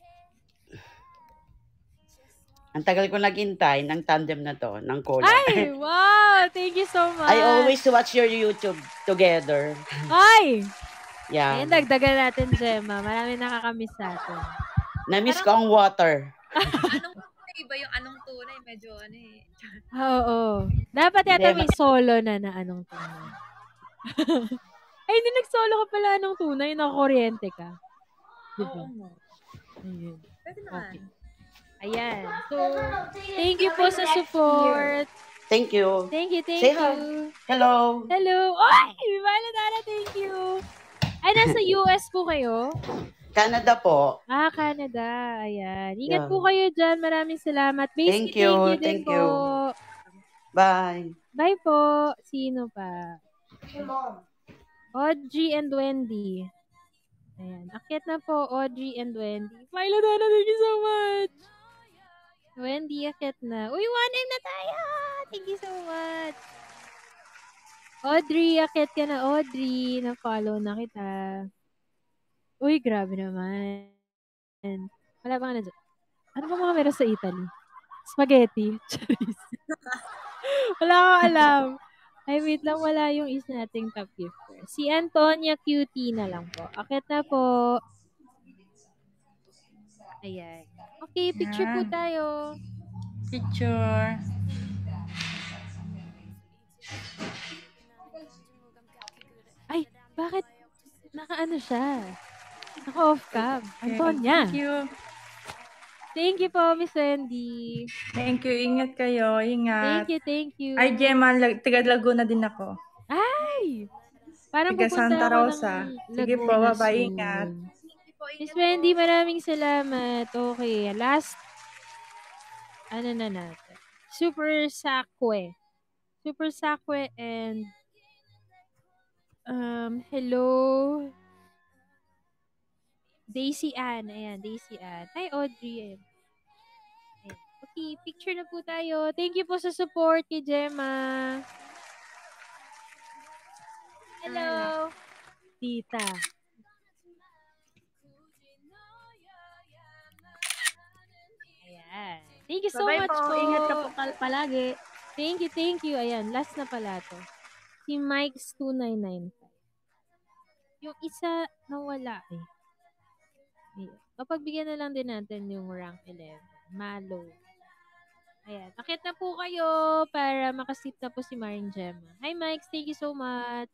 Speaker 5: Ang tagal ko naghintay ng tandem na to, ng collab.
Speaker 1: Ay, wow! Thank you so much.
Speaker 5: I always watch your YouTube together.
Speaker 1: Ay!
Speaker 5: Yeah.
Speaker 1: Ayun, dagdagan natin, Gemma. Marami nakakamiss sa atin.
Speaker 5: Na-miss ko ang water.
Speaker 3: Anong iba yung anong tunay? Medyo ano eh.
Speaker 1: Oo. Dapat yata may solo na anong tunay. Ay, hindi nag-solo ka pala anong tunay. Nakakuryente ka. Diba?
Speaker 3: Oo.
Speaker 1: Ayun.
Speaker 3: Pwede naman.
Speaker 1: Ayan. So, thank you po sa support.
Speaker 5: Thank you.
Speaker 1: Thank you.
Speaker 5: Say hi. Hello.
Speaker 1: Hello. Ay! Violet Ana, thank you. Ay, nasa US po kayo?
Speaker 5: Canada po.
Speaker 1: Ah, Canada. Ayan. Ingat
Speaker 5: Yeah.
Speaker 1: po kayo dyan. Maraming salamat.
Speaker 5: Thank
Speaker 1: Basically,
Speaker 5: you.
Speaker 1: din
Speaker 5: Thank
Speaker 1: po.
Speaker 5: you. Bye.
Speaker 1: Bye po. Sino pa? Audrey and Wendy. Ayan. Akyat na po, Audrey and Wendy. Violet Ana, thank you so much. Wendy, akyat na. Uy, 1M na tayo! Thank you so much. Audrey, akyat ka na, Audrey. Na-follow na kita. Uy, grabe naman. Wala ba nga na dyan? Ano ba mga meron sa Italy? Spaghetti. Charis. Wala akong alam. Ay, wait lang. Wala yung isa nating top gifter. Si Antonia Cutie na lang po. Akit na po. Ayan. Okay, picture po tayo.
Speaker 4: Picture.
Speaker 1: Ay, bakit? Naka-ano siya? Naka-off cam. Antonia.
Speaker 4: Thank you.
Speaker 1: Thank you po, Miss Wendy.
Speaker 4: Thank you. Ingat kayo. Ingat.
Speaker 1: Thank you.
Speaker 4: Ay, Gemma, taga Laguna din ako.
Speaker 1: Ay! Parang
Speaker 4: Taga
Speaker 1: pupunta
Speaker 4: Santa
Speaker 1: ako
Speaker 4: Rosa.
Speaker 1: ng
Speaker 4: Sige po,
Speaker 1: Laguna
Speaker 4: bye-bye.
Speaker 1: soon.
Speaker 4: Ingat.
Speaker 1: Miss Wendy, maraming salamat. Okay, last, ano na natin? Super Sakwe. Super Sakwe and, hello, Daisy Ann. Ayan, Daisy Ann. Hi, Audrey. Ayan. Okay, picture na po tayo. Thank you po sa support kay Gemma. Hello. Tita. Ayan. Thank you so much po.
Speaker 4: Ingat ka po palagi.
Speaker 1: Thank you. Ayan, last na pala to. Si Mike's 2995. Yung isa nawala eh. Ayan. Papagbigyan na lang din natin yung rank 11. Malo. Ayan. Akit na po kayo para makasit na po si Maring Gemma. Hi Mike, thank you so much.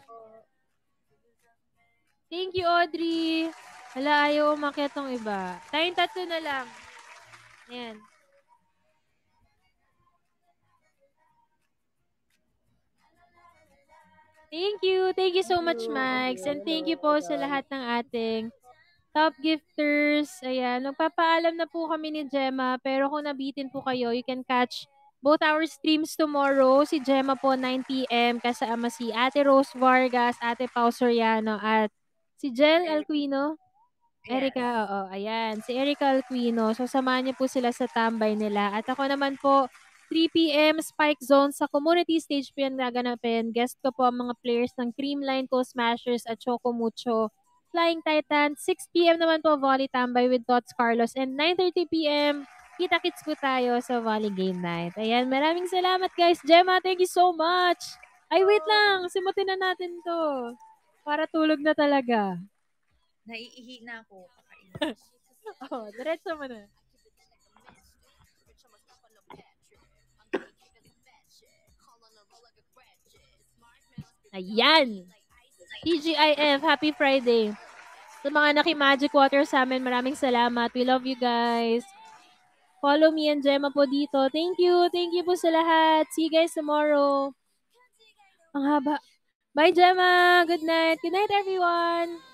Speaker 1: Thank you, Audrey. Hala, ayaw umakyat ng iba. Tayong tatlo na lang. Ayan. Thank you. Thank you so much, Mike. And thank you po sa lahat ng ating top gifters. Ayan. Magpapaalam na po kami ni Gemma. Pero kung nabitin po kayo, you can catch both our streams tomorrow. Si Gemma po, 9 p.m. Kasama si Ate Rose Vargas, Ate Pau Soriano, at si Jel Alquino. Erica, oo. Ayan. Si Erica Alquino. So, samahan niyo po sila sa tambay nila. At ako naman po, 3 p.m. Spike Zone sa community stage po yan naganapin. Guest ko po ang mga players ng Creamline, Co Smashers at Choco Mucho. Flying Titan, 6 p.m. naman po Volley Tambay with Tots Carlos. And 9:30 p.m. Kita-kits po tayo sa Volley Game Night. Ayan, maraming salamat guys. Gemma, thank you so much. Ay, wait lang. Simutin na natin to. Para tulog na talaga.
Speaker 3: Naiihi na ako.
Speaker 1: Oh, diretso mo na. Ayan! TGIF, happy Friday. Sa mga naki-Magic Water sa amin, maraming salamat. We love you guys. Follow me and Gemma po dito. Thank you. Thank you po sa lahat. See you guys tomorrow. Ang haba. Bye, Gemma. Good night. Good night, everyone.